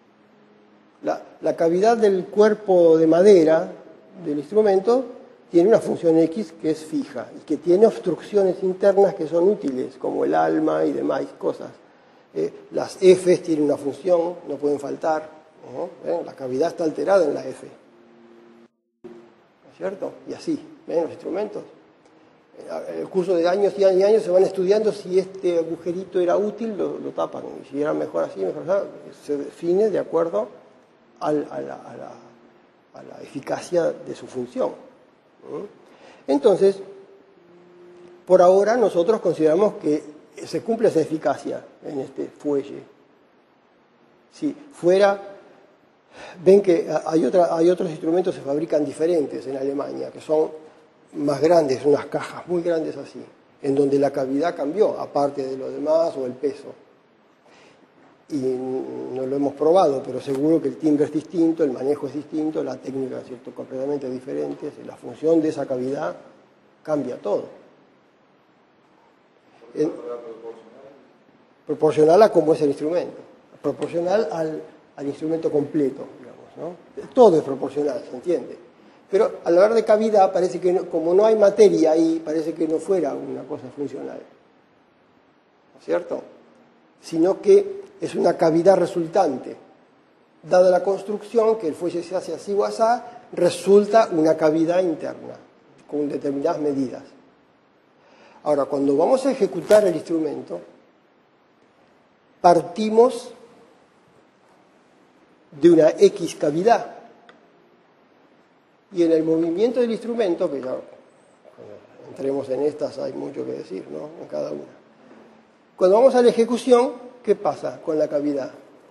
La cavidad del cuerpo de madera del instrumento tiene una función X que es fija y que tiene obstrucciones internas que son útiles, como el alma y demás cosas. Las Fs tienen una función, no pueden faltar. La cavidad está alterada en la F. ¿No es cierto? Y así, ¿ven los instrumentos? En el curso de años y años y años se van estudiando si este agujerito era útil, lo tapan. Y si era mejor así, mejor así, se define de acuerdo a la eficacia de su función. Entonces, por ahora nosotros consideramos que se cumple esa eficacia en este fuelle. Si fuera, ven que hay otros instrumentos que se fabrican diferentes en Alemania, que son más grandes, unas cajas muy grandes así, en donde la cavidad cambió, aparte de lo demás o el peso. Y no lo hemos probado, pero seguro que el timbre es distinto, el manejo es distinto, la técnica es cierto, completamente diferente, la función de esa cavidad cambia todo. Proporcional a cómo es el instrumento, proporcional al instrumento completo, digamos, ¿no? Todo es proporcional, ¿se entiende? Pero al hablar de cavidad parece que como no hay materia ahí, parece que no fuera una cosa funcional, ¿no es cierto? Sino que es una cavidad resultante. Dada la construcción, que el fuelle se hace así o asá, resulta una cavidad interna, con determinadas medidas. Ahora, cuando vamos a ejecutar el instrumento, partimos de una X cavidad. Y en el movimiento del instrumento, que ya cuando entremos en estas hay mucho que decir, ¿no? En cada una. Cuando vamos a la ejecución, ¿qué pasa con la cavidad?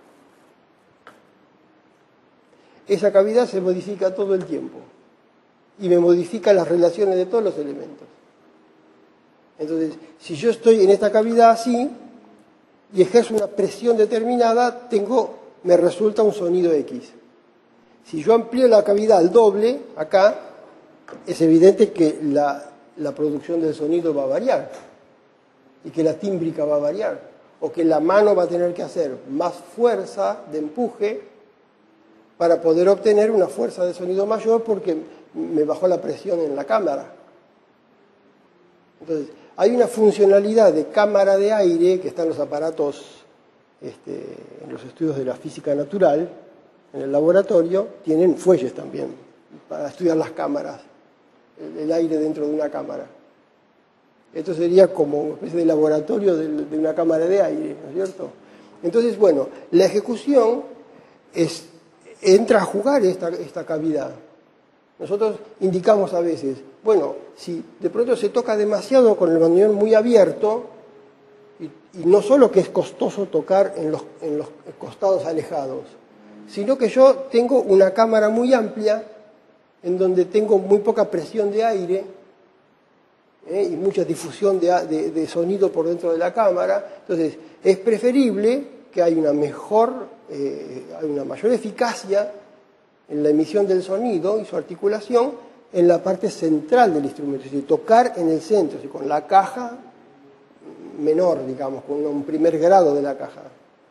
Esa cavidad se modifica todo el tiempo y me modifica las relaciones de todos los elementos. Entonces, si yo estoy en esta cavidad así y ejerzo una presión determinada, me resulta un sonido X. Si yo amplío la cavidad al doble, acá, es evidente que la producción del sonido va a variar y que la tímbrica va a variar, o que la mano va a tener que hacer más fuerza de empuje para poder obtener una fuerza de sonido mayor porque me bajó la presión en la cámara. Entonces, hay una funcionalidad de cámara de aire que está en los aparatos, en los estudios de la física natural, en el laboratorio, tienen fuelles también para estudiar las cámaras, el aire dentro de una cámara. Esto sería como una especie de laboratorio de una cámara de aire, ¿no es cierto? Entonces, bueno, la ejecución entra a jugar esta cavidad. Nosotros indicamos a veces, bueno, si de pronto se toca demasiado con el bandoneón muy abierto, y no solo que es costoso tocar en los costados alejados, sino que yo tengo una cámara muy amplia en donde tengo muy poca presión de aire y mucha difusión de sonido por dentro de la cámara. Entonces, es preferible que haya una mayor eficacia en la emisión del sonido y su articulación en la parte central del instrumento, es decir, tocar en el centro, es decir, con la caja menor, digamos, con un primer grado de la caja.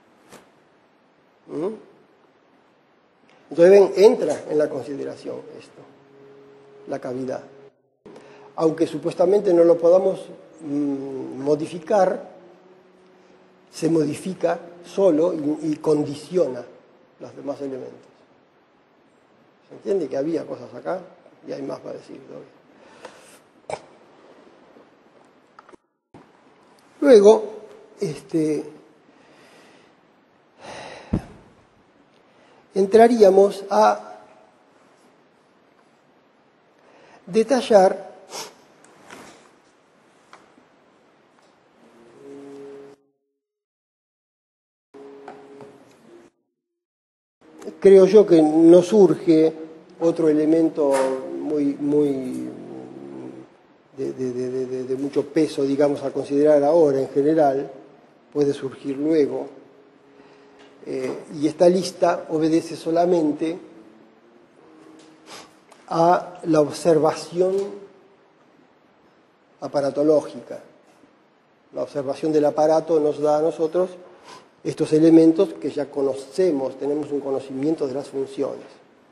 Entonces entra en la consideración esto, la cavidad. Aunque supuestamente no lo podamos modificar, se modifica solo y condiciona los demás elementos. ¿Se entiende que había cosas acá? Y hay más para decir todavía. Luego, entraríamos a detallar creo yo que no surge otro elemento muy de mucho peso, digamos, a considerar ahora en general, puede surgir luego. Y esta lista obedece solamente a la observación aparatológica. La observación del aparato nos da a nosotros estos elementos que ya conocemos, tenemos un conocimiento de las funciones.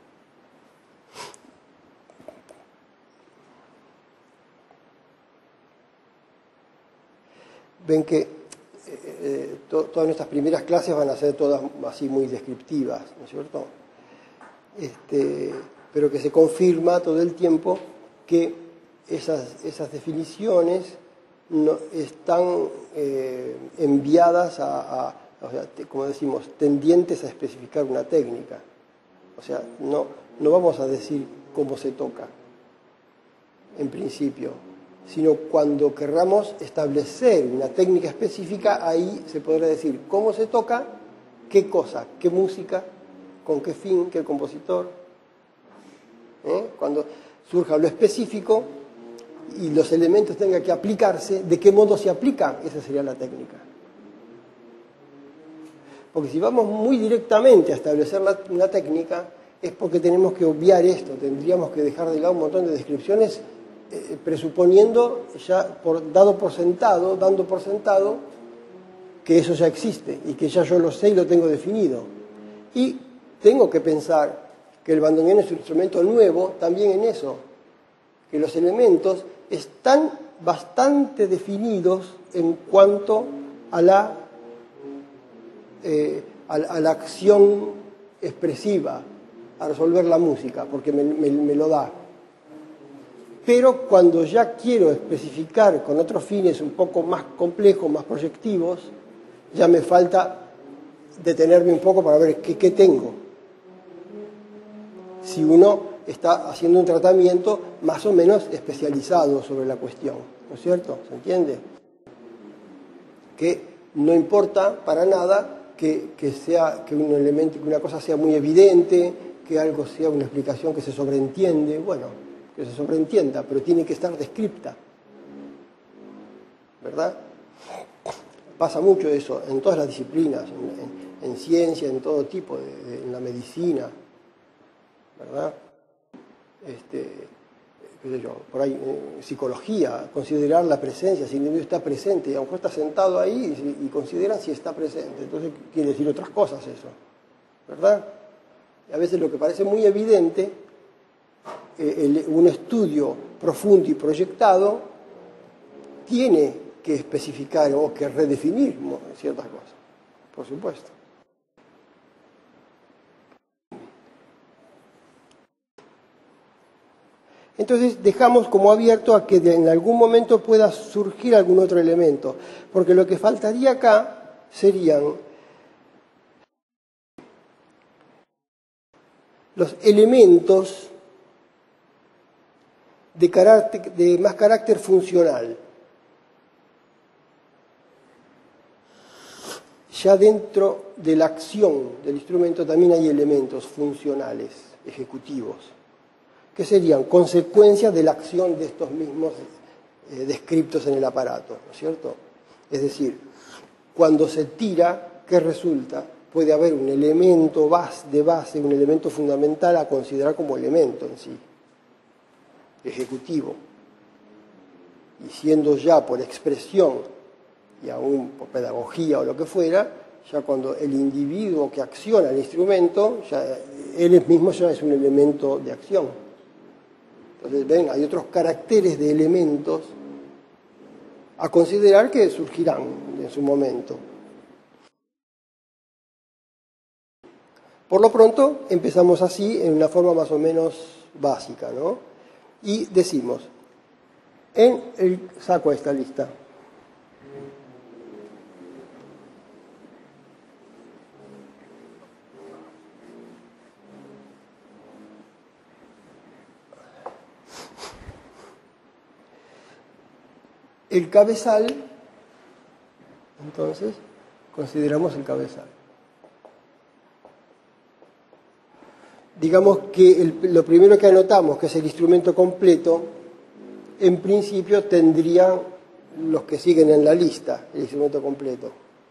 Ven que todas nuestras primeras clases van a ser todas así muy descriptivas, ¿no es cierto? Pero que se confirma todo el tiempo que esas definiciones no, están enviadas o sea, como decimos, tendientes a especificar una técnica. O sea, no vamos a decir cómo se toca, en principio, sino cuando querramos establecer una técnica específica, ahí se podrá decir cómo se toca, qué cosa, qué música, con qué fin, qué compositor. Cuando surja lo específico y los elementos tengan que aplicarse, ¿de qué modo se aplican? Esa sería la técnica. Porque si vamos muy directamente a establecer una técnica, es porque tenemos que obviar esto, tendríamos que dejar de lado un montón de descripciones presuponiendo, ya dando por sentado que eso ya existe y que ya yo lo sé y lo tengo definido. Y tengo que pensar que el bandoneón es un instrumento nuevo también en eso, que los elementos están bastante definidos en cuanto a la acción expresiva, a resolver la música, porque me lo da. Pero cuando ya quiero especificar con otros fines un poco más complejos, más proyectivos, ya me falta detenerme un poco para ver qué tengo. Si uno está haciendo un tratamiento más o menos especializado sobre la cuestión, ¿no es cierto? ¿Se entiende? Que no importa para nada que un elemento, que una cosa sea muy evidente, que algo sea una explicación que se sobreentiende, bueno, que se sobreentienda, pero tiene que estar descripta, ¿verdad? Pasa mucho eso en todas las disciplinas, en ciencia, en todo tipo, en la medicina, ¿verdad? Qué sé yo, por ahí, psicología, considerar la presencia, si el individuo está presente, y a lo mejor está sentado ahí y consideran si está presente, entonces quiere decir otras cosas eso, ¿verdad? Y a veces lo que parece muy evidente, un estudio profundo y proyectado tiene que especificar o que redefinir ciertas cosas, por supuesto. Entonces dejamos como abierto a que en algún momento pueda surgir algún otro elemento, porque lo que faltaría acá serían los elementos de más carácter funcional. Ya dentro de la acción del instrumento también hay elementos funcionales, ejecutivos, que serían consecuencias de la acción de estos mismos descriptos en el aparato, ¿no es cierto? Es decir, cuando se tira, ¿qué resulta? Puede haber un elemento de base, un elemento fundamental a considerar como elemento en sí, ejecutivo. Y siendo ya por expresión y aún por pedagogía o lo que fuera, ya cuando el individuo que acciona el instrumento, ya él mismo ya es un elemento de acción. Entonces, ven, hay otros caracteres de elementos a considerar que surgirán en su momento. Por lo pronto, empezamos así en una forma más o menos básica, ¿no? Y decimos, saco esta lista. El cabezal, entonces, consideramos el cabezal. Digamos que lo primero que anotamos, que es el instrumento completo, en principio tendrían los que siguen en la lista, el instrumento completo.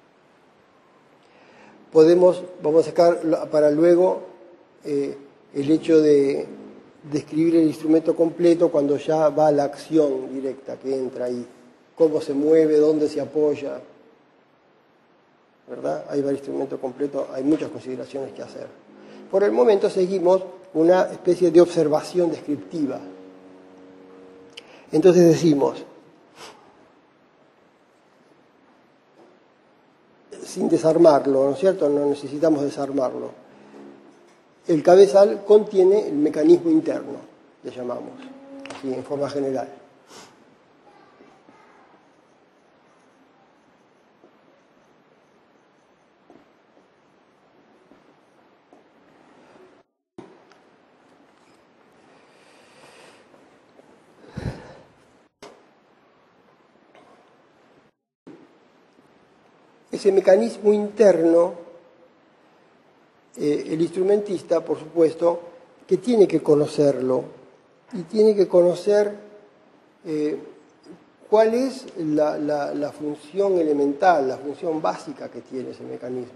Vamos a sacar para luego el hecho de describir el instrumento completo cuando ya va la acción directa que entra ahí. Cómo se mueve, dónde se apoya, ¿verdad? Ahí va el instrumento completo, hay muchas consideraciones que hacer. Por el momento seguimos una especie de observación descriptiva. Entonces decimos, sin desarmarlo, ¿no es cierto? No necesitamos desarmarlo. El cabezal contiene el mecanismo interno, le llamamos, así en forma general. ese mecanismo interno, el instrumentista, por supuesto, que tiene que conocerlo y tiene que conocer cuál es la función elemental, la función básica que tiene ese mecanismo.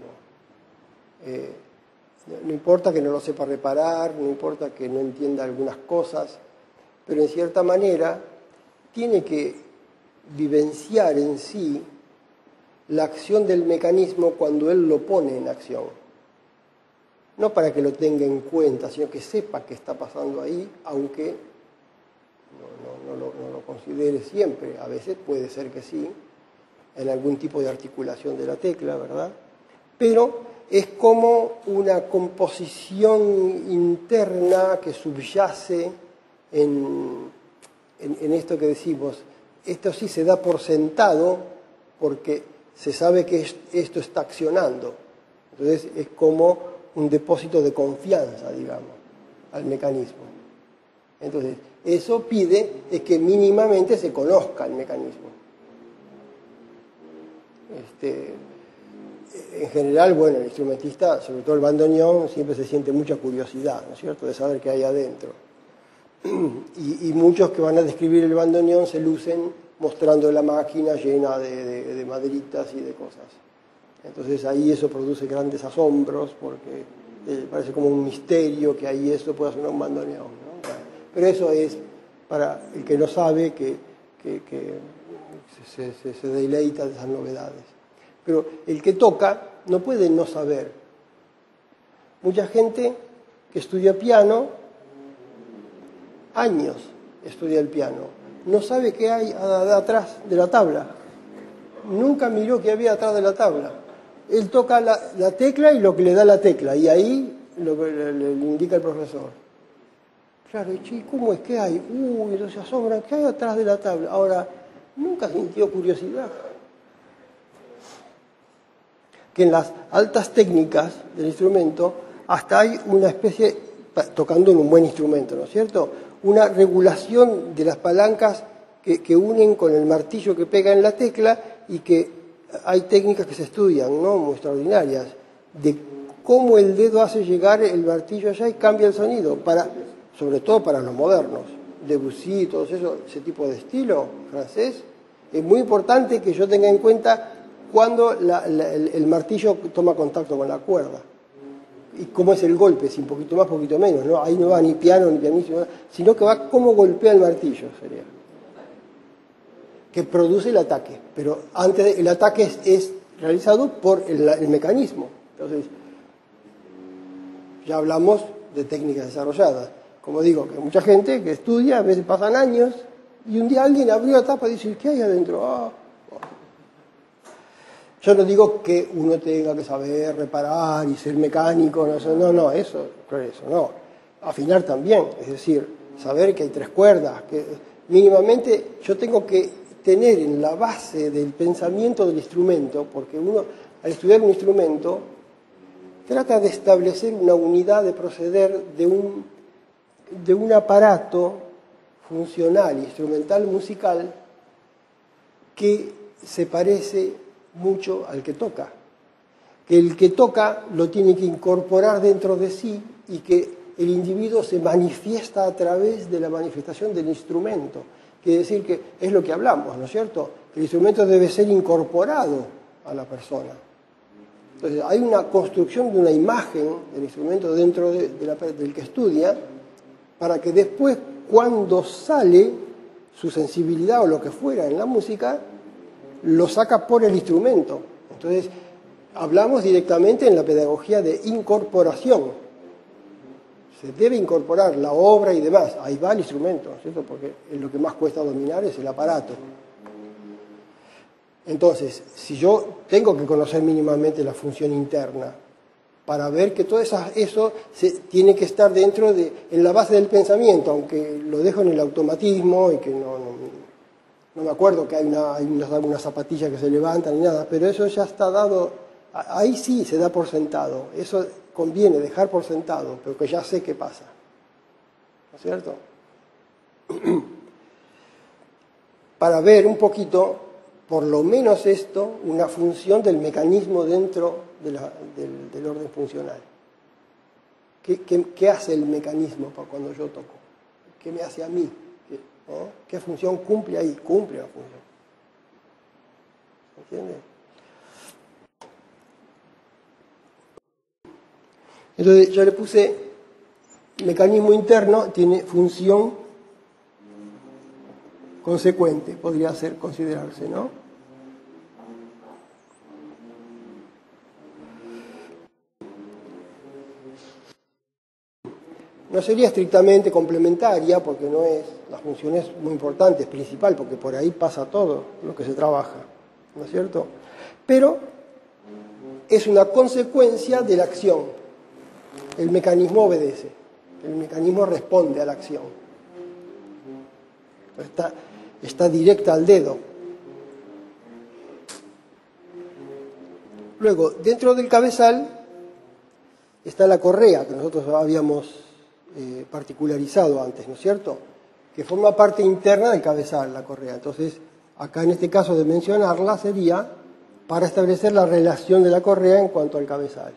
No importa que no lo sepa reparar, no importa que no entienda algunas cosas, pero en cierta manera tiene que vivenciar en sí la acción del mecanismo cuando él lo pone en acción. No para que lo tenga en cuenta, sino que sepa qué está pasando ahí, aunque no lo considere siempre. A veces puede ser que sí, en algún tipo de articulación de la tecla, ¿verdad? Pero es como una composición interna que subyace en esto que decimos. Esto sí se da por sentado porque se sabe que esto está accionando. Entonces es como un depósito de confianza, digamos, al mecanismo. Entonces, eso pide es que mínimamente se conozca el mecanismo. En general, bueno, el instrumentista, sobre todo el bandoneón, siempre se siente mucha curiosidad, ¿no es cierto?, de saber qué hay adentro. Y muchos que van a describir el bandoneón se lucen mostrando la máquina llena de maderitas y de cosas. Entonces ahí eso produce grandes asombros porque parece como un misterio que ahí eso pueda sonar un bandoneón, ¿no? Pero eso es para el que no sabe que se deleita de esas novedades. Pero el que toca no puede no saber. Mucha gente que estudia piano, años estudia el piano, no sabe qué hay atrás de la tabla. Nunca miró qué había atrás de la tabla. Él toca la tecla y lo que le da la tecla, y ahí lo que le indica el profesor. Claro, y ¿cómo es? ¿Qué hay? Entonces se asombran, ¿qué hay atrás de la tabla? Ahora, nunca sintió curiosidad. Que en las altas técnicas del instrumento hasta hay una especie, tocando en un buen instrumento, ¿no es cierto?, una regulación de las palancas que unen con el martillo que pega en la tecla, y que hay técnicas que se estudian, ¿no?, muy extraordinarias, de cómo el dedo hace llegar el martillo allá y cambia el sonido, sobre todo para los modernos, Debussy, todo eso, ese tipo de estilo francés. Es muy importante que yo tenga en cuenta cuando el martillo toma contacto con la cuerda y cómo es el golpe, si un poquito más, poquito menos, ¿no? Ahí no va ni piano ni pianísimo, sino que va cómo golpea el martillo, sería, que produce el ataque. Pero antes el ataque es realizado por el mecanismo. Entonces, ya hablamos de técnicas desarrolladas. Como digo, que mucha gente que estudia, a veces pasan años, y un día alguien abrió la tapa y dice, ¿qué hay adentro? Yo no digo que uno tenga que saber reparar y ser mecánico, no, eso no. Afinar también, es decir, saber que hay 3 cuerdas, que mínimamente yo tengo que tener en la base del pensamiento del instrumento, porque uno al estudiar un instrumento trata de establecer una unidad de proceder de un aparato funcional, instrumental, musical, que se parece mucho al que toca. Que el que toca lo tiene que incorporar dentro de sí, y que el individuo se manifiesta a través de la manifestación del instrumento. Quiere decir que es lo que hablamos, ¿no es cierto? Que el instrumento debe ser incorporado a la persona. Entonces hay una construcción de una imagen del instrumento dentro del que estudia, para que después, cuando sale su sensibilidad o lo que fuera en la música, lo saca por el instrumento. Entonces, hablamos directamente en la pedagogía de incorporación. Se debe incorporar la obra y demás. Ahí va el instrumento, ¿no es cierto? Porque lo que más cuesta dominar es el aparato. Entonces, si yo tengo que conocer mínimamente la función interna, para ver que todo eso tiene que estar en la base del pensamiento, aunque lo dejo en el automatismo y que no me acuerdo que hay unas zapatillas que se levantan ni nada, pero eso ya está dado, ahí sí se da por sentado, eso conviene dejar por sentado, pero que ya sé qué pasa, ¿no es cierto? Para ver un poquito por lo menos esto, una función del mecanismo dentro del orden funcional. ¿Qué hace el mecanismo cuando yo toco? ¿Qué me hace a mí? ¿Qué función cumple ahí? Cumple una función. ¿Entiendes? Entonces yo le puse mecanismo interno, tiene función consecuente, podría considerarse, ¿no? No sería estrictamente complementaria, porque no es, la función es muy importante, es principal, porque por ahí pasa todo lo que se trabaja, ¿no es cierto? Pero es una consecuencia de la acción. El mecanismo obedece, el mecanismo responde a la acción. Está directa al dedo. Luego, dentro del cabezal está la correa, que nosotros habíamos particularizado antes, ¿no es cierto? Que forma parte interna del cabezal, la correa. Entonces, acá en este caso de mencionarla sería para establecer la relación de la correa en cuanto al cabezal.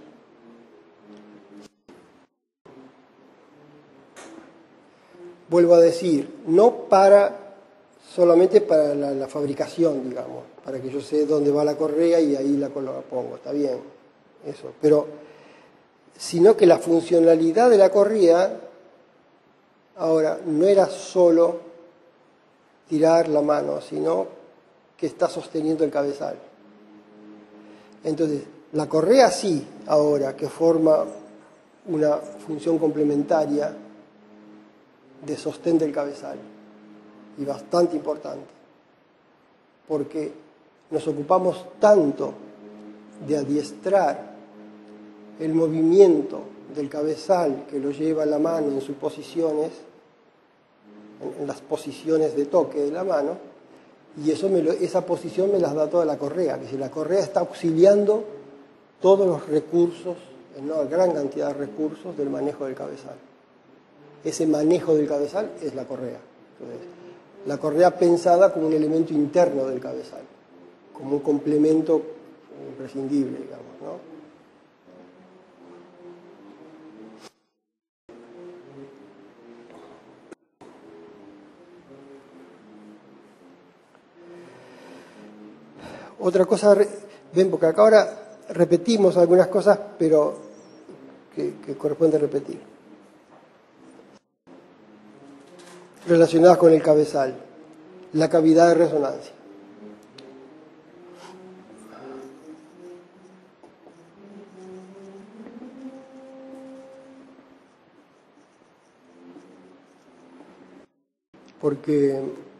Vuelvo a decir, no solamente para la fabricación, digamos, para que yo sé dónde va la correa y ahí la pongo, está bien, eso, pero sino que la funcionalidad de la correa ahora no era solo tirar la mano, sino que está sosteniendo el cabezal. Entonces, la correa sí, ahora, que forma una función complementaria de sostén del cabezal, y bastante importante, porque nos ocupamos tanto de adiestrar el movimiento del cabezal que lo lleva la mano en sus posiciones, en las posiciones de toque de la mano, y esa posición me las da toda la correa, que si la correa está auxiliando todos los recursos, una gran cantidad de recursos del manejo del cabezal. Ese manejo del cabezal es la correa. Entonces, la correa pensada como un elemento interno del cabezal, como un complemento imprescindible, digamos, ¿no? Otra cosa, ven, porque acá ahora repetimos algunas cosas, pero que corresponde repetir, relacionadas con el cabezal, la cavidad de resonancia. Porque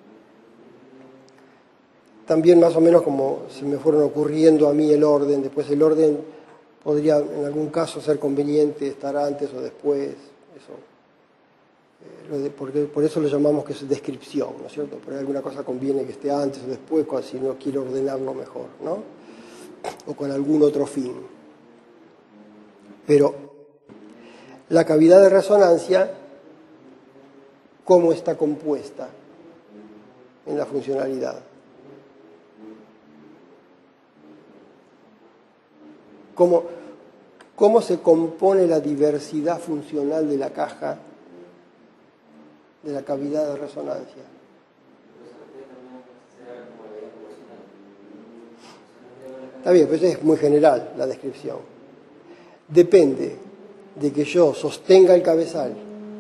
también más o menos como se me fueron ocurriendo a mí el orden, después el orden podría en algún caso ser conveniente estar antes o después, eso. Porque por eso lo llamamos que es descripción, ¿no es cierto? Por ahí alguna cosa conviene que esté antes o después, si no quiero ordenarlo mejor, ¿no? O con algún otro fin. Pero la cavidad de resonancia, ¿cómo está compuesta en la funcionalidad? ¿Cómo se compone la diversidad funcional de la caja de la cavidad de resonancia? Está bien, pues es muy general la descripción. Depende de que yo sostenga el cabezal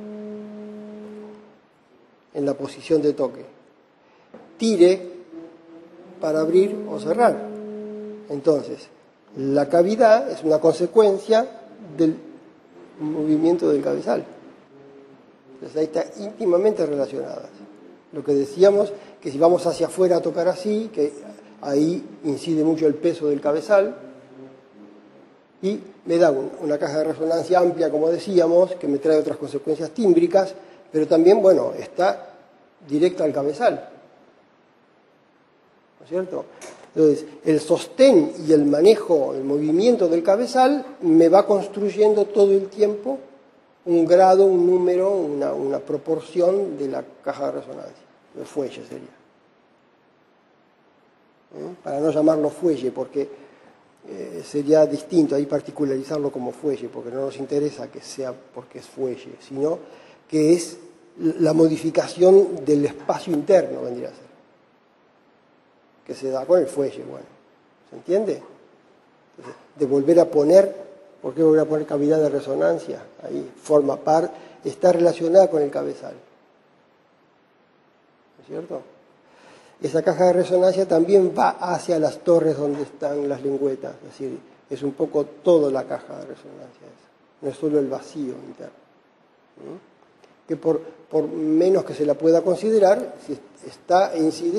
en la posición de toque, tire para abrir o cerrar. Entonces, la cavidad es una consecuencia del movimiento del cabezal. Entonces ahí está íntimamente relacionadas. Lo que decíamos, que si vamos hacia afuera a tocar así, que ahí incide mucho el peso del cabezal, y me da una caja de resonancia amplia, como decíamos, que me trae otras consecuencias tímbricas, pero también, bueno, está directa al cabezal. ¿No es cierto? Entonces, el sostén y el manejo, el movimiento del cabezal me va construyendo todo el tiempo un grado, un número, una proporción de la caja de resonancia, el fuelle sería. para no llamarlo fuelle, porque sería distinto ahí particularizarlo como fuelle, porque no nos interesa que sea porque es fuelle, sino que es la modificación del espacio interno, vendría a ser, que se da con el fuelle, bueno, ¿se entiende? Entonces, de volver a poner, ¿por qué volver a poner cavidad de resonancia? Ahí forma parte, está relacionada con el cabezal, ¿no es cierto? Esa caja de resonancia también va hacia las torres donde están las lengüetas, es decir, es un poco toda la caja de resonancia esa, no es solo el vacío interno. Que por menos que se la pueda considerar, si está, incide.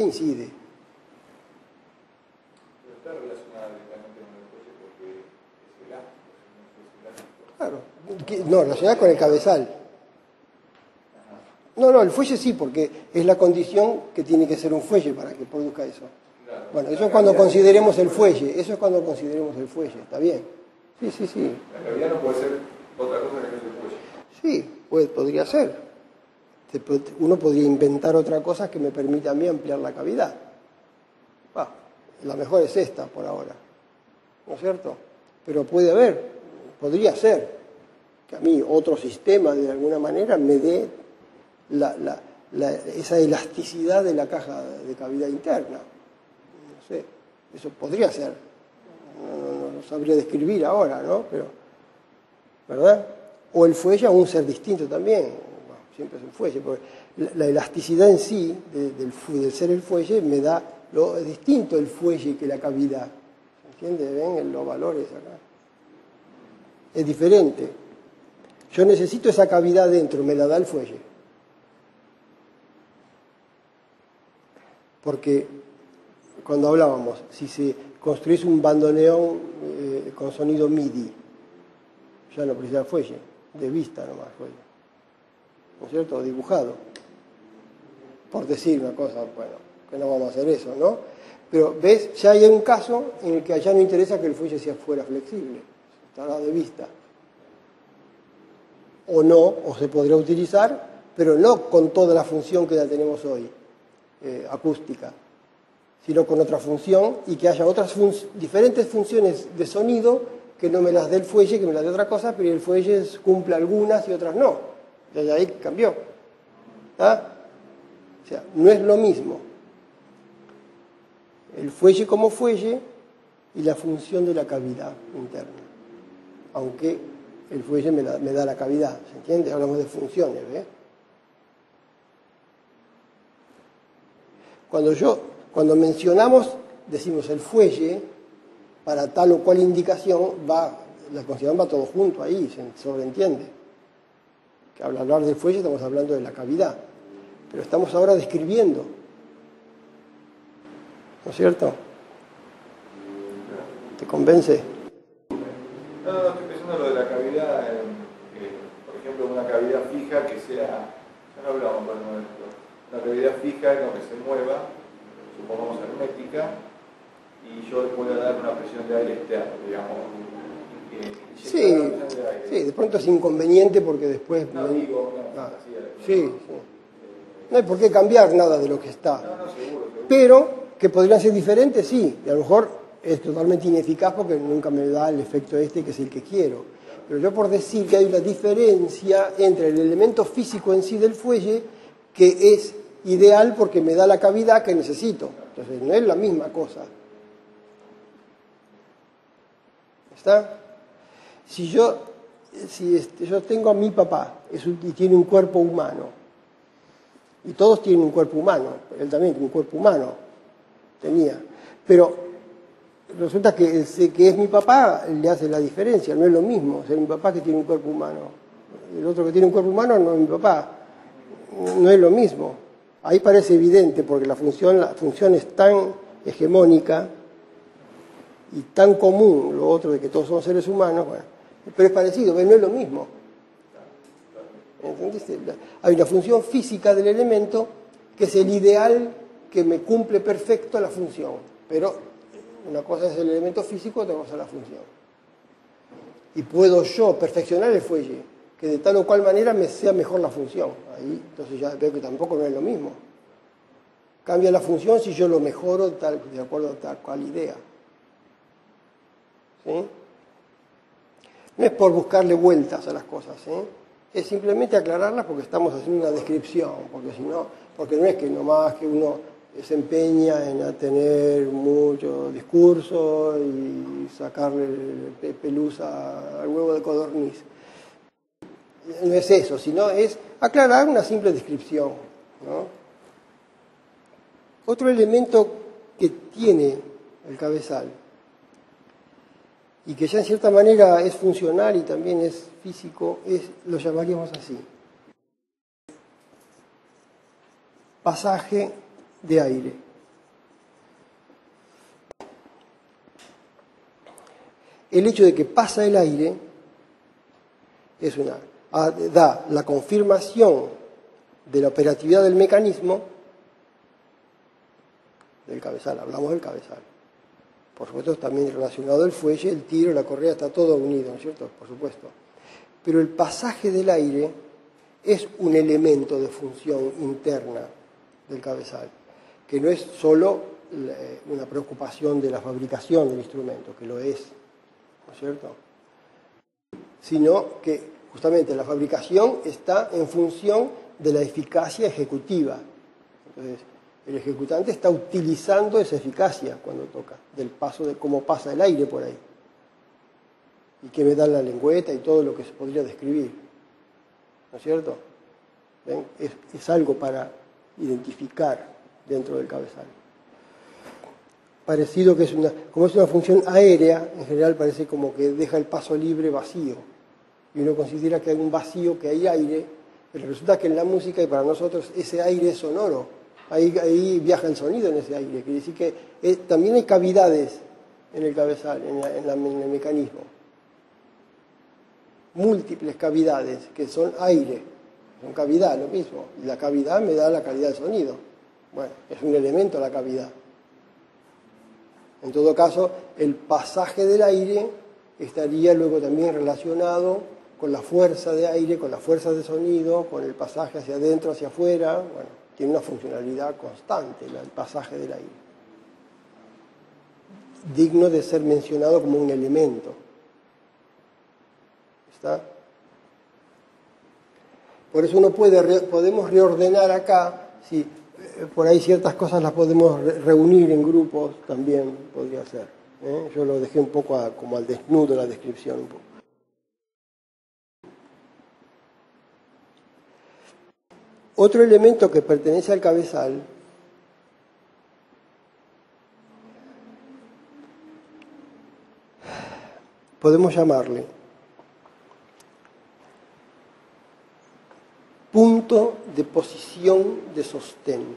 Pero está relacionada directamente con el fuelle porque es elástico, Claro, no, relacionada con el cabezal. No, el fuelle sí, porque es la condición que tiene que ser un fuelle para que produzca eso. Claro, bueno, eso es cuando consideremos el fuelle, ¿está bien? Sí. La cavidad no puede ser otra cosa que no es el fuelle. Sí, podría ser. Uno podría inventar otra cosa que me permita a mí ampliar la cavidad. La mejor es esta por ahora, ¿no es cierto? Pero podría ser que a mí otro sistema de alguna manera me dé esa elasticidad de la caja de cavidad interna. No sé, eso podría ser. No sabría describir ahora, ¿no? Pero, ¿verdad? O el fuelle a un ser distinto también. Siempre es un fuelle, porque la elasticidad en sí del ser el fuelle me da lo distinto el fuelle que la cavidad. ¿Se entiende? ¿Ven los valores acá? Es diferente. Yo necesito esa cavidad dentro, me la da el fuelle. Porque cuando hablábamos, si se construyese un bandoneón con sonido MIDI, ya no precisa fuelle, de vista nomás fuelle, ¿no es cierto? Dibujado, por decir una cosa, bueno, que no vamos a hacer eso, ¿no? Pero ves, ya hay un caso en el que allá no interesa que el fuelle fuera flexible, estará de vista. O no, o se podría utilizar, pero no con toda la función que ya tenemos hoy, acústica, sino con otra función y que haya otras diferentes funciones de sonido que no me las dé el fuelle, que me las dé otra cosa, pero el fuelle cumple algunas y otras no. Y ahí cambió. ¿Ah? O sea, no es lo mismo el fuelle como fuelle y la función de la cavidad interna. Aunque el fuelle me da la cavidad, ¿se entiende? Hablamos de funciones, ¿ves? Cuando mencionamos, decimos el fuelle, para tal o cual indicación, la consideración va todo junto ahí, se sobreentiende. Que al hablar del fuelle estamos hablando de la cavidad, pero estamos ahora describiendo, ¿no es cierto? ¿Te convence? No, estoy pensando en lo de la cavidad, por ejemplo, una cavidad fija que sea, ya no hablamos por el momento, una cavidad fija no que se mueva, supongamos hermética, y yo le puedo dar una presión de aire externo, digamos. Sí, de pronto es inconveniente porque después... Sí. No hay por qué cambiar nada de lo que está. Seguro. Pero que podrían ser diferentes, sí, y a lo mejor es totalmente ineficaz porque nunca me da el efecto que es el que quiero. Pero yo por decir que hay una diferencia entre el elemento físico en sí del fuelle, que es ideal porque me da la cavidad que necesito. Entonces no es la misma cosa. ¿Está? Si yo tengo a mi papá y tiene un cuerpo humano, y todos tienen un cuerpo humano, él también tiene un cuerpo humano, pero resulta que es mi papá le hace la diferencia, no es lo mismo ser mi papá que tiene un cuerpo humano. El otro que tiene un cuerpo humano no es mi papá, no es lo mismo. Ahí parece evidente porque la función es tan hegemónica y tan común, lo otro de que todos somos seres humanos, bueno, pero es parecido, pero no es lo mismo. ¿Entendiste? Hay una función física del elemento que es el ideal que me cumple perfecto la función, pero una cosa es el elemento físico, otra cosa es la función. Y puedo yo perfeccionar el fuelle, que de tal o cual manera me sea mejor la función. Ahí, entonces ya veo que tampoco no es lo mismo. Cambia la función si yo lo mejoro de acuerdo a tal cual idea. ¿Sí? No es por buscarle vueltas a las cosas, es simplemente aclararlas porque estamos haciendo una descripción, porque no es que nomás que uno se empeña en tener mucho discurso y sacarle pelusa al huevo de codorniz. No es eso, sino es aclarar una simple descripción, ¿no? Otro elemento que tiene el cabezal y que ya en cierta manera es funcional y también es físico, lo llamaríamos así: pasaje de aire. El hecho de que pasa el aire da la confirmación de la operatividad del mecanismo del cabezal. Hablamos del cabezal. Por supuesto, también relacionado el fuelle, el tiro, la correa, está todo unido, ¿no es cierto? Por supuesto. Pero el pasaje del aire es un elemento de función interna del cabezal, que no es solo una preocupación de la fabricación del instrumento, que lo es, ¿no es cierto? Sino que justamente la fabricación está en función de la eficacia ejecutiva. Entonces, el ejecutante está utilizando esa eficacia cuando toca, del paso de cómo pasa el aire por ahí. Y que me da la lengüeta y todo lo que se podría describir. ¿No es cierto? ¿Ven? Es algo para identificar dentro del cabezal. Parecido que como es una función aérea, en general parece como que deja el paso libre vacío. Y uno considera que hay un vacío, que hay aire, pero resulta que en la música, y para nosotros, ese aire es sonoro. Ahí viaja el sonido en ese aire. Quiere decir que también hay cavidades en el cabezal, en el mecanismo. Múltiples cavidades que son aire. Son cavidad, lo mismo. Y la cavidad me da la calidad del sonido. Bueno, es un elemento la cavidad. En todo caso, el pasaje del aire estaría luego también relacionado con la fuerza de aire, con la fuerza de sonido, con el pasaje hacia adentro, hacia afuera. Bueno, tiene una funcionalidad constante el pasaje del aire. Digno de ser mencionado como un elemento. ¿Está? Por eso podemos reordenar acá, si por ahí ciertas cosas las podemos reunir en grupos, también podría ser. Yo lo dejé un poco como al desnudo la descripción. Un poco. Otro elemento que pertenece al cabezal podemos llamarle punto de posición de sostén.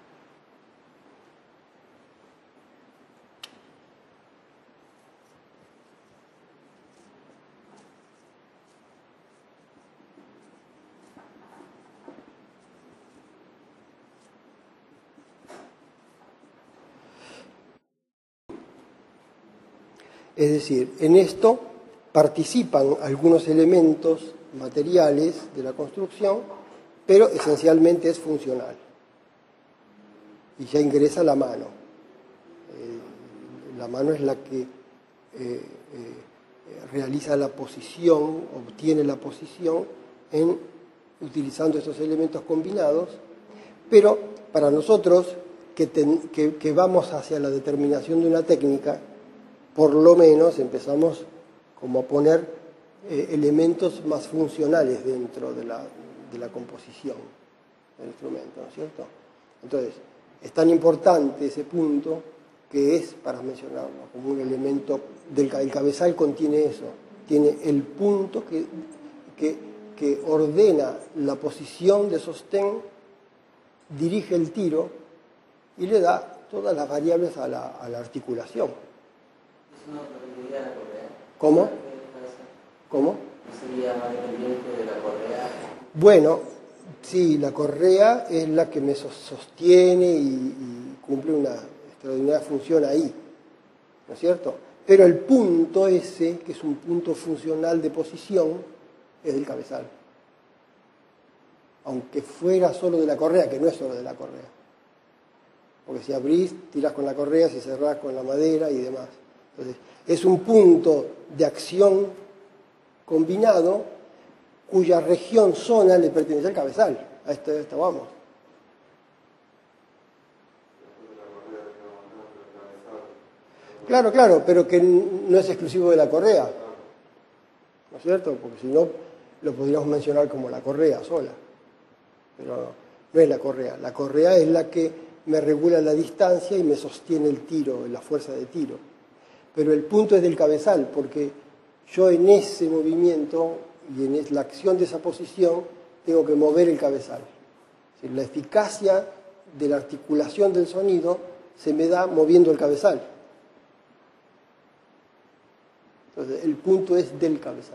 Es decir, en esto participan algunos elementos materiales de la construcción, pero esencialmente es funcional. Y ya ingresa la mano. La mano es la que realiza la posición, obtiene la posición utilizando esos elementos combinados, pero para nosotros que vamos hacia la determinación de una técnica, por lo menos empezamos como a poner elementos más funcionales dentro de la composición del instrumento, ¿no es cierto? Entonces, es tan importante ese punto que es, para mencionarlo, como un elemento el cabezal contiene eso, tiene el punto que ordena la posición de sostén, dirige el tiro y le da todas las variables a la articulación. ¿Eso no dependería de la correa? ¿Cómo? ¿Cómo? ¿No sería más dependiente de la correa? Bueno, sí, la correa es la que me sostiene y cumple una extraordinaria función ahí, ¿no es cierto? Pero el punto ese, que es un punto funcional de posición, es del cabezal. Aunque fuera solo de la correa, que no es solo de la correa. Porque si abrís, tirás con la correa, si cerrás con la madera y demás. Entonces, es un punto de acción combinado cuya región, zona, le pertenece al cabezal. A esto vamos. Claro, claro, pero que no es exclusivo de la correa, ¿no es cierto? Porque si no, lo podríamos mencionar como la correa sola, pero no es la correa. La correa es la que me regula la distancia y me sostiene el tiro, la fuerza de tiro. Pero el punto es del cabezal, porque yo en ese movimiento y en la acción de esa posición tengo que mover el cabezal. Es decir, la eficacia de la articulación del sonido se me da moviendo el cabezal. Entonces, el punto es del cabezal.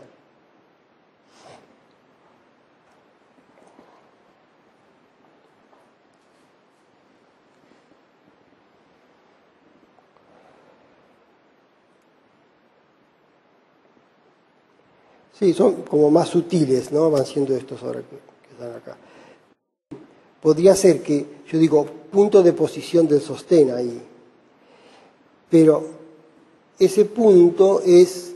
Sí, son como más sutiles, ¿no? Van siendo estos ahora que están acá. Podría ser que, yo digo, punto de posición del sostén ahí, pero ese punto es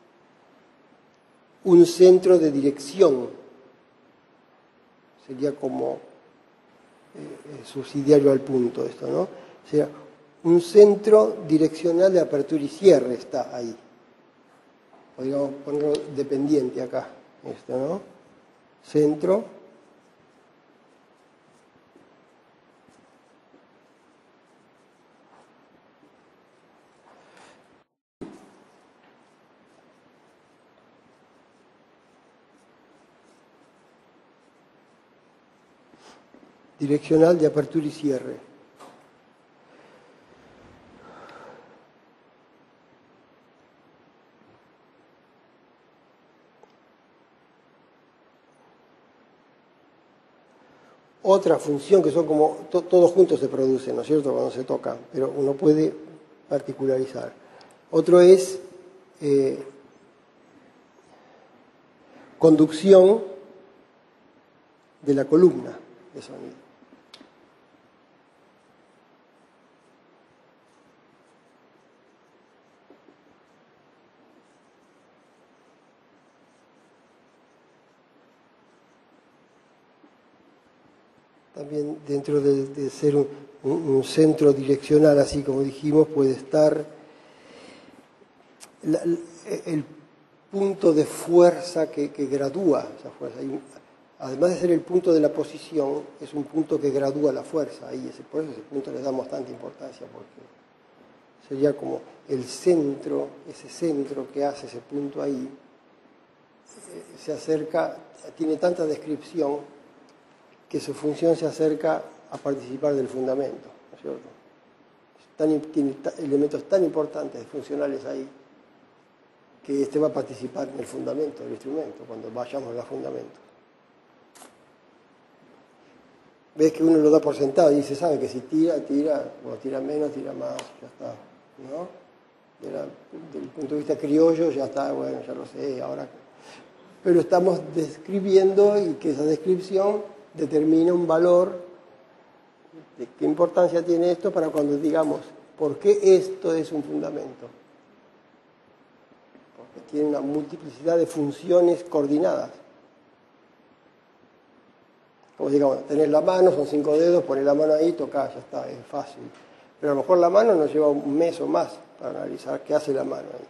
un centro de dirección. Sería como subsidiario al punto esto, ¿no? O sea, un centro direccional de apertura y cierre está ahí. Podríamos ponerlo dependiente acá, esto, ¿no? Centro. Direccional de apertura y cierre. Otra función que son como, todos juntos se producen, ¿no es cierto?, cuando se tocan, pero uno puede particularizar. Otro es conducción de la columna de sonido. También dentro de ser un centro direccional, así como dijimos, puede estar el punto de fuerza que gradúa esa fuerza. Además de ser el punto de la posición, es un punto que gradúa la fuerza. Ahí por eso ese punto le damos tanta importancia, porque sería como el centro, ese centro que hace ese punto ahí, se acerca, tiene tanta descripción que su función se acerca a participar del fundamento, ¿no es cierto? Tiene elementos tan importantes, funcionales ahí, que este va a participar en el fundamento del instrumento, cuando vayamos a fundamento. Ves que uno lo da por sentado y se sabe que si tira, o tira menos, tira más, ya está, ¿no? Desde el punto de vista criollo ya está, bueno, ya lo sé, ahora. Pero estamos describiendo y que esa descripción determina un valor de qué importancia tiene esto para cuando digamos, ¿por qué esto es un fundamento? Porque tiene una multiplicidad de funciones coordinadas. Como digamos, tenés la mano, son 5 dedos, ponés la mano ahí, tocás, ya está, es fácil. Pero a lo mejor la mano nos lleva un mes o más para analizar qué hace la mano ahí.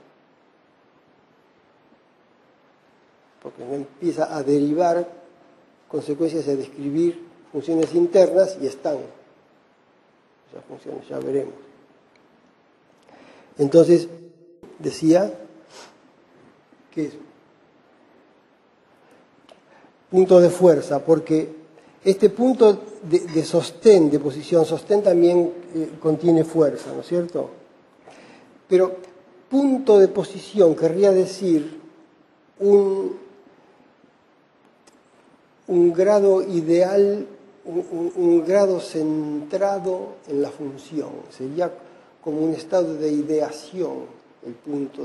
Porque no empieza a derivar consecuencias de describir funciones internas y están. Esas funciones, ya veremos. Entonces, decía que es punto de fuerza, porque este punto de sostén, de posición, sostén también contiene fuerza, ¿no es cierto? Pero punto de posición querría decir un grado ideal, un grado centrado en la función. Sería como un estado de ideación, el punto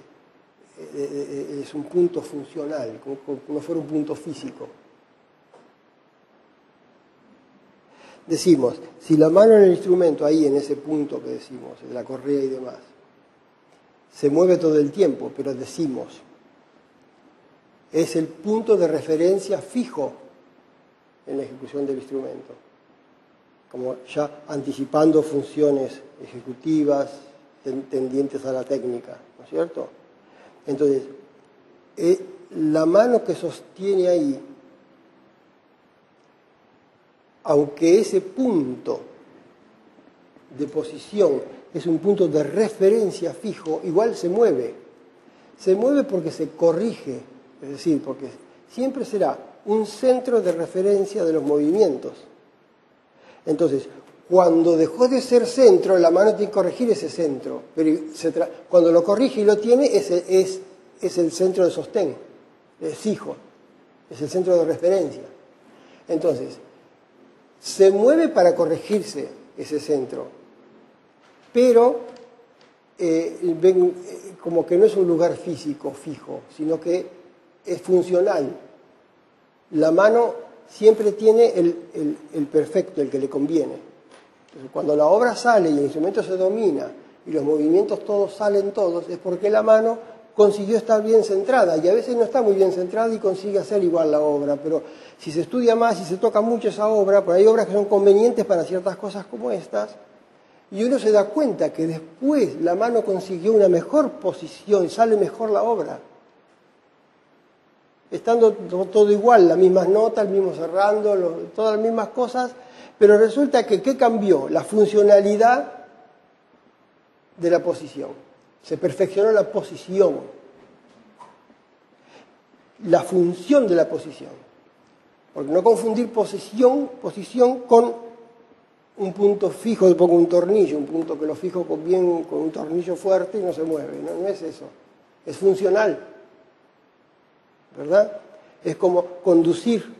es un punto funcional, como fuera un punto físico. decimos, si la mano en el instrumento, ahí en ese punto que decimos, de la correa y demás, se mueve todo el tiempo, pero decimos, es el punto de referencia fijo en la ejecución del instrumento, como ya anticipando funciones ejecutivas tendientes a la técnica, ¿no es cierto? Entonces, la mano que sostiene ahí, aunque ese punto de posición es un punto de referencia fijo, igual se mueve. Se mueve porque se corrige, es decir, porque siempre será un centro de referencia de los movimientos. Entonces, cuando dejó de ser centro, la mano tiene que corregir ese centro, pero cuando lo corrige y lo tiene, es el centro de sostén, es fijo, es el centro de referencia. Entonces, se mueve para corregirse ese centro, pero ven como que no es un lugar físico fijo, sino que es funcional. La mano siempre tiene el perfecto, el que le conviene. Entonces, cuando la obra sale y el instrumento se domina y los movimientos todos salen todos, es porque la mano consiguió estar bien centrada, y a veces no está muy bien centrada y consigue hacer igual la obra, pero si se estudia más y se toca mucho esa obra, porque hay obras que son convenientes para ciertas cosas como estas, y uno se da cuenta que después la mano consiguió una mejor posición, sale mejor la obra. Estando todo igual, las mismas notas, el mismo cerrando, todas las mismas cosas, pero resulta que ¿qué cambió? La funcionalidad de la posición. Se perfeccionó la posición, la función de la posición. Porque no confundir posición con un punto fijo, le pongo un tornillo, un punto que lo fijo bien con un tornillo fuerte y no se mueve. No es eso, es funcional, ¿verdad? Es como conducir.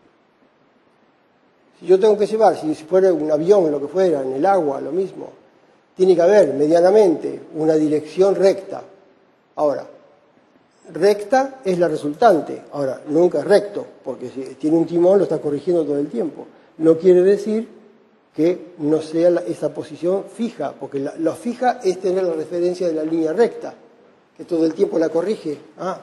Si yo tengo que llevar, si fuera un avión o lo que fuera, en el agua, lo mismo, tiene que haber medianamente una dirección recta. Ahora, recta es la resultante. Ahora, nunca es recto, porque si tiene un timón lo está corrigiendo todo el tiempo. No quiere decir que no sea esa posición fija, porque lo fija es tener la referencia de la línea recta, que todo el tiempo la corrige.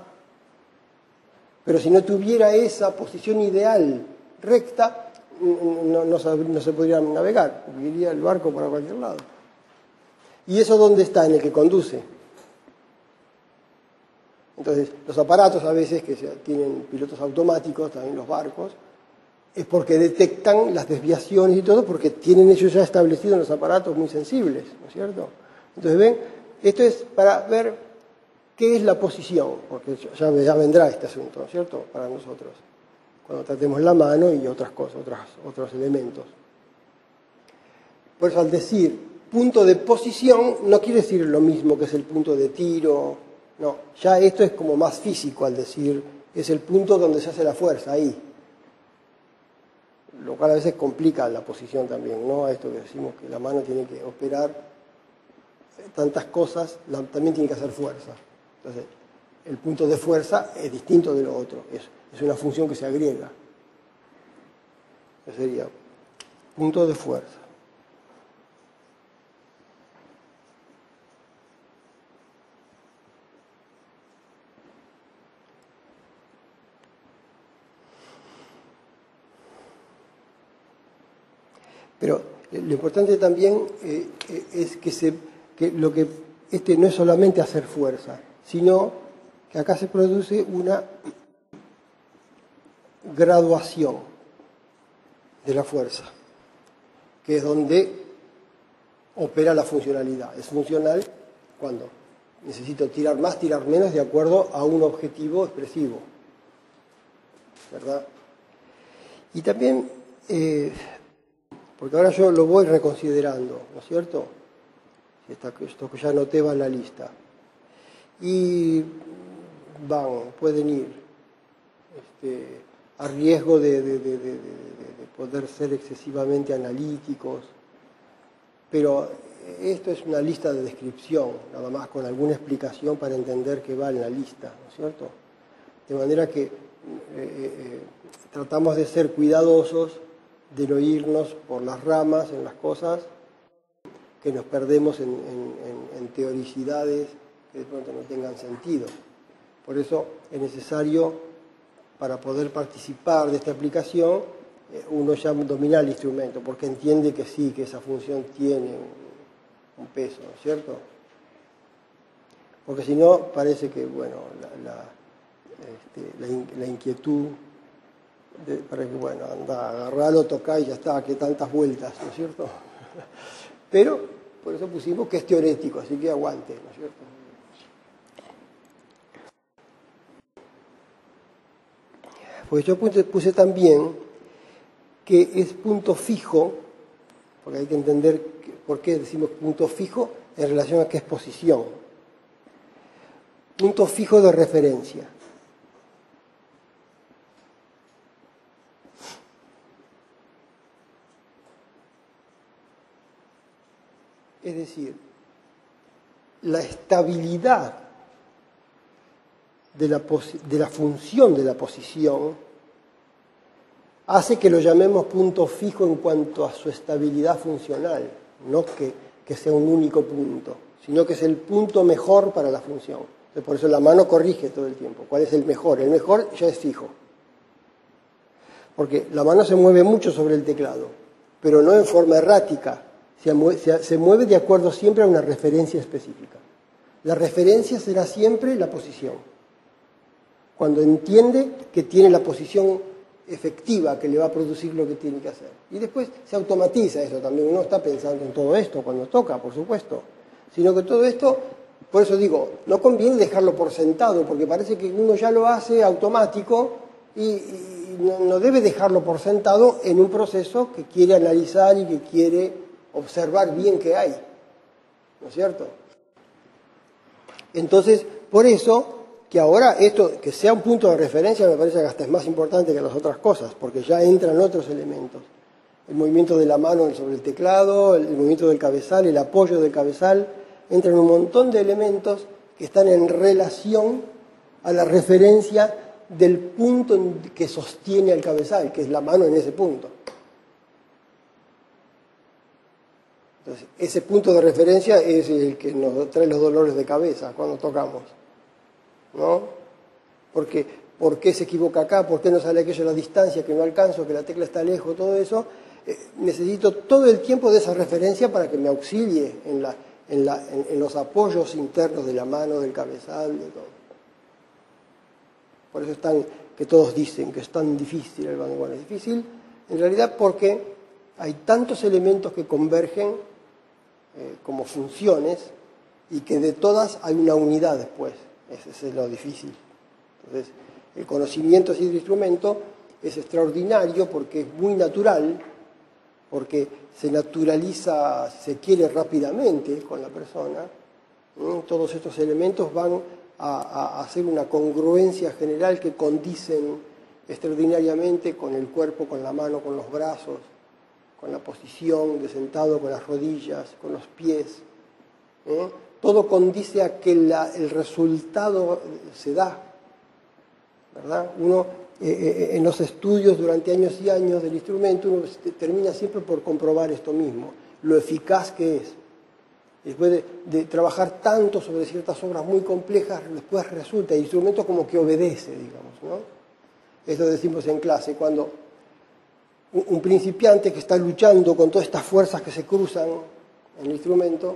Pero si no tuviera esa posición ideal recta, no se podría navegar, porque iría el barco para cualquier lado. ¿Y eso dónde está? En el que conduce. Entonces, los aparatos a veces que tienen pilotos automáticos, también los barcos, es porque detectan las desviaciones y todo, porque tienen ellos ya establecido en los aparatos muy sensibles, ¿no es cierto? Entonces, ven, esto es para ver qué es la posición, porque ya vendrá este asunto, ¿no es cierto?, para nosotros, cuando tratemos la mano y otras cosas, otros elementos. Por eso, al decir punto de posición, no quiere decir lo mismo que es el punto de tiro, no, ya esto es como más físico al decir, es el punto donde se hace la fuerza, ahí. Lo cual a veces complica la posición también, ¿no? A esto que decimos que la mano tiene que operar tantas cosas, también tiene que hacer fuerza. Entonces, el punto de fuerza es distinto de lo otro, es una función que se agrega. Ese sería punto de fuerza. Pero lo importante también es que no es solamente hacer fuerza, sino que acá se produce una graduación de la fuerza, que es donde opera la funcionalidad. Es funcional cuando necesito tirar más, tirar menos, de acuerdo a un objetivo expresivo, ¿verdad? Y también, porque ahora yo lo voy reconsiderando, ¿no es cierto? Esto que ya anoté va en la lista. Y pueden ir a riesgo de poder ser excesivamente analíticos, pero esto es una lista de descripción, nada más con alguna explicación para entender qué va en la lista, ¿no es cierto? De manera que tratamos de ser cuidadosos de no irnos por las ramas en las cosas, que nos perdemos en teoricidades que de pronto no tengan sentido. Por eso es necesario, para poder participar de esta aplicación, uno ya domina el instrumento, porque entiende que sí, que esa función tiene un peso, ¿no es cierto? Porque si no, parece que, bueno, la inquietud, para que, bueno, anda, agarrarlo, tocar y ya está, que tantas vueltas, ¿no es cierto? Pero, por eso pusimos que es teorético, así que aguante, ¿no es cierto? Pues yo puse también que es punto fijo, porque hay que entender por qué decimos punto fijo en relación a qué es posición. Punto fijo de referencia. Es decir, la estabilidad de la función de la posición hace que lo llamemos punto fijo en cuanto a su estabilidad funcional, no que sea un único punto, sino que es el punto mejor para la función. Entonces, por eso la mano corrige todo el tiempo. ¿Cuál es el mejor? El mejor ya es fijo. Porque la mano se mueve mucho sobre el teclado, pero no en forma errática. Se mueve de acuerdo siempre a una referencia específica. La referencia será siempre la posición. Cuando entiende que tiene la posición efectiva que le va a producir lo que tiene que hacer. Y después se automatiza eso también. Uno está pensando en todo esto cuando toca, por supuesto. Sino que todo esto, por eso digo, no conviene dejarlo por sentado, porque parece que uno ya lo hace automático y no debe dejarlo por sentado en un proceso que quiere analizar y que quiere observar bien qué hay. ¿No es cierto? Entonces, por eso, que ahora esto, que sea un punto de referencia, me parece que hasta es más importante que las otras cosas, porque ya entran otros elementos. El movimiento de la mano sobre el teclado, el movimiento del cabezal, el apoyo del cabezal, entran un montón de elementos que están en relación a la referencia del punto que sostiene al cabezal, que es la mano en ese punto. Entonces, ese punto de referencia es el que nos trae los dolores de cabeza cuando tocamos, ¿no? Porque, ¿por qué se equivoca acá? ¿Por qué no sale aquello a la distancia, que no alcanzo, que la tecla está lejos? Todo eso. Necesito todo el tiempo de esa referencia para que me auxilie en los apoyos internos de la mano, del cabezal, de todo. Por eso que todos dicen que es tan difícil el bandoneón. Bueno, es difícil, en realidad, porque hay tantos elementos que convergen como funciones y que de todas hay una unidad después. Ese es lo difícil. Entonces, el conocimiento así del instrumento es extraordinario porque es muy natural, porque se naturaliza, se quiere rápidamente con la persona. Todos estos elementos van a hacer una congruencia general que condicen extraordinariamente con el cuerpo, con la mano, con los brazos, con la posición de sentado, con las rodillas, con los pies. Todo condice a que el resultado se da, ¿verdad? Uno, en los estudios durante años y años del instrumento, uno termina siempre por comprobar esto mismo, lo eficaz que es. Después de trabajar tanto sobre ciertas obras muy complejas, después resulta el instrumento como que obedece, digamos, ¿no? Eso decimos en clase, cuando un principiante que está luchando con todas estas fuerzas que se cruzan en el instrumento,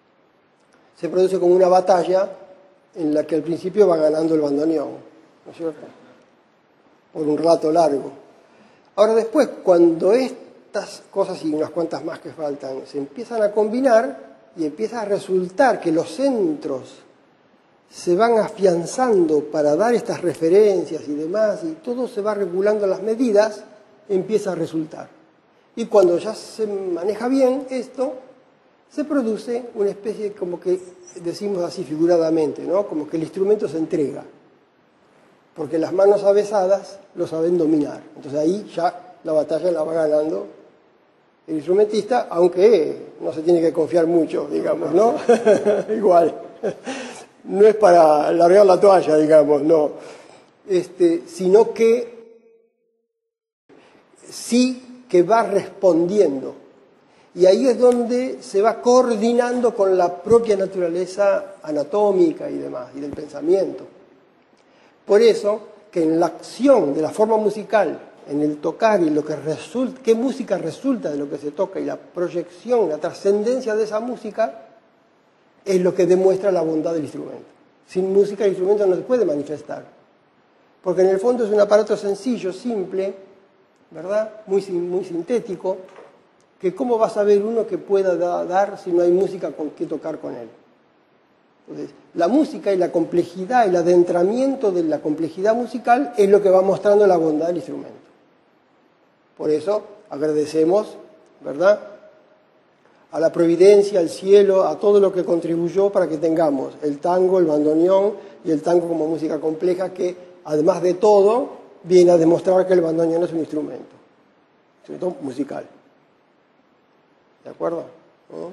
se produce como una batalla en la que al principio va ganando el bandoneón, ¿no es cierto? Por un rato largo. Ahora después, cuando estas cosas y unas cuantas más que faltan se empiezan a combinar y empieza a resultar que los centros se van afianzando para dar estas referencias y demás, y todo se va regulando las medidas, empieza a resultar. Y cuando ya se maneja bien esto, se produce una especie, como que decimos así figuradamente, ¿no? Como que el instrumento se entrega, porque las manos avesadas lo saben dominar. Entonces ahí ya la batalla la va ganando el instrumentista, aunque no se tiene que confiar mucho, digamos, ¿no? Igual. No es para largar la toalla, digamos, no. Sino que sí que va respondiendo. Y ahí es donde se va coordinando con la propia naturaleza anatómica y demás, y del pensamiento. Por eso que en la acción de la forma musical, en el tocar y lo que resulta, qué música resulta de lo que se toca y la proyección, la trascendencia de esa música, es lo que demuestra la bondad del instrumento. Sin música el instrumento no se puede manifestar. Porque en el fondo es un aparato sencillo, simple, ¿verdad? Muy sintético, que cómo va a saber uno que pueda dar si no hay música con que tocar con él. Entonces, la música y la complejidad, el adentramiento de la complejidad musical es lo que va mostrando la bondad del instrumento. Por eso agradecemos, ¿verdad?, a la providencia, al cielo, a todo lo que contribuyó para que tengamos el tango, el bandoneón y el tango como música compleja que, además de todo, viene a demostrar que el bandoneón es un instrumento musical. ¿De acuerdo? ¿No?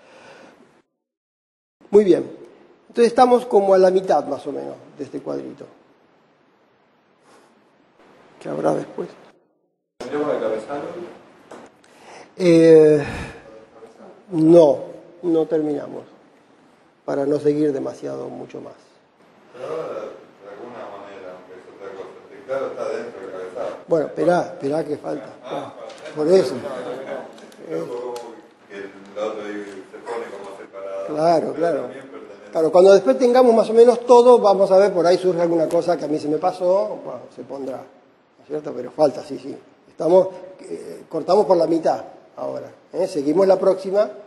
Muy bien. Entonces estamos como a la mitad, más o menos, de este cuadrito. ¿Qué habrá después? ¿Tendríamos de cabezal? No terminamos, para no seguir mucho más. Pero ahora, de alguna manera, aunque es otra cosa, el teclado está dentro del cabezal. Bueno, esperá que falta. Por eso. Que el otro se pone como separado. Claro. Claro, cuando después tengamos más o menos todo, vamos a ver, por ahí surge alguna cosa que a mí se me pasó, bueno, se pondrá, ¿no es cierto? Pero falta, sí. Cortamos por la mitad ahora. Seguimos la próxima.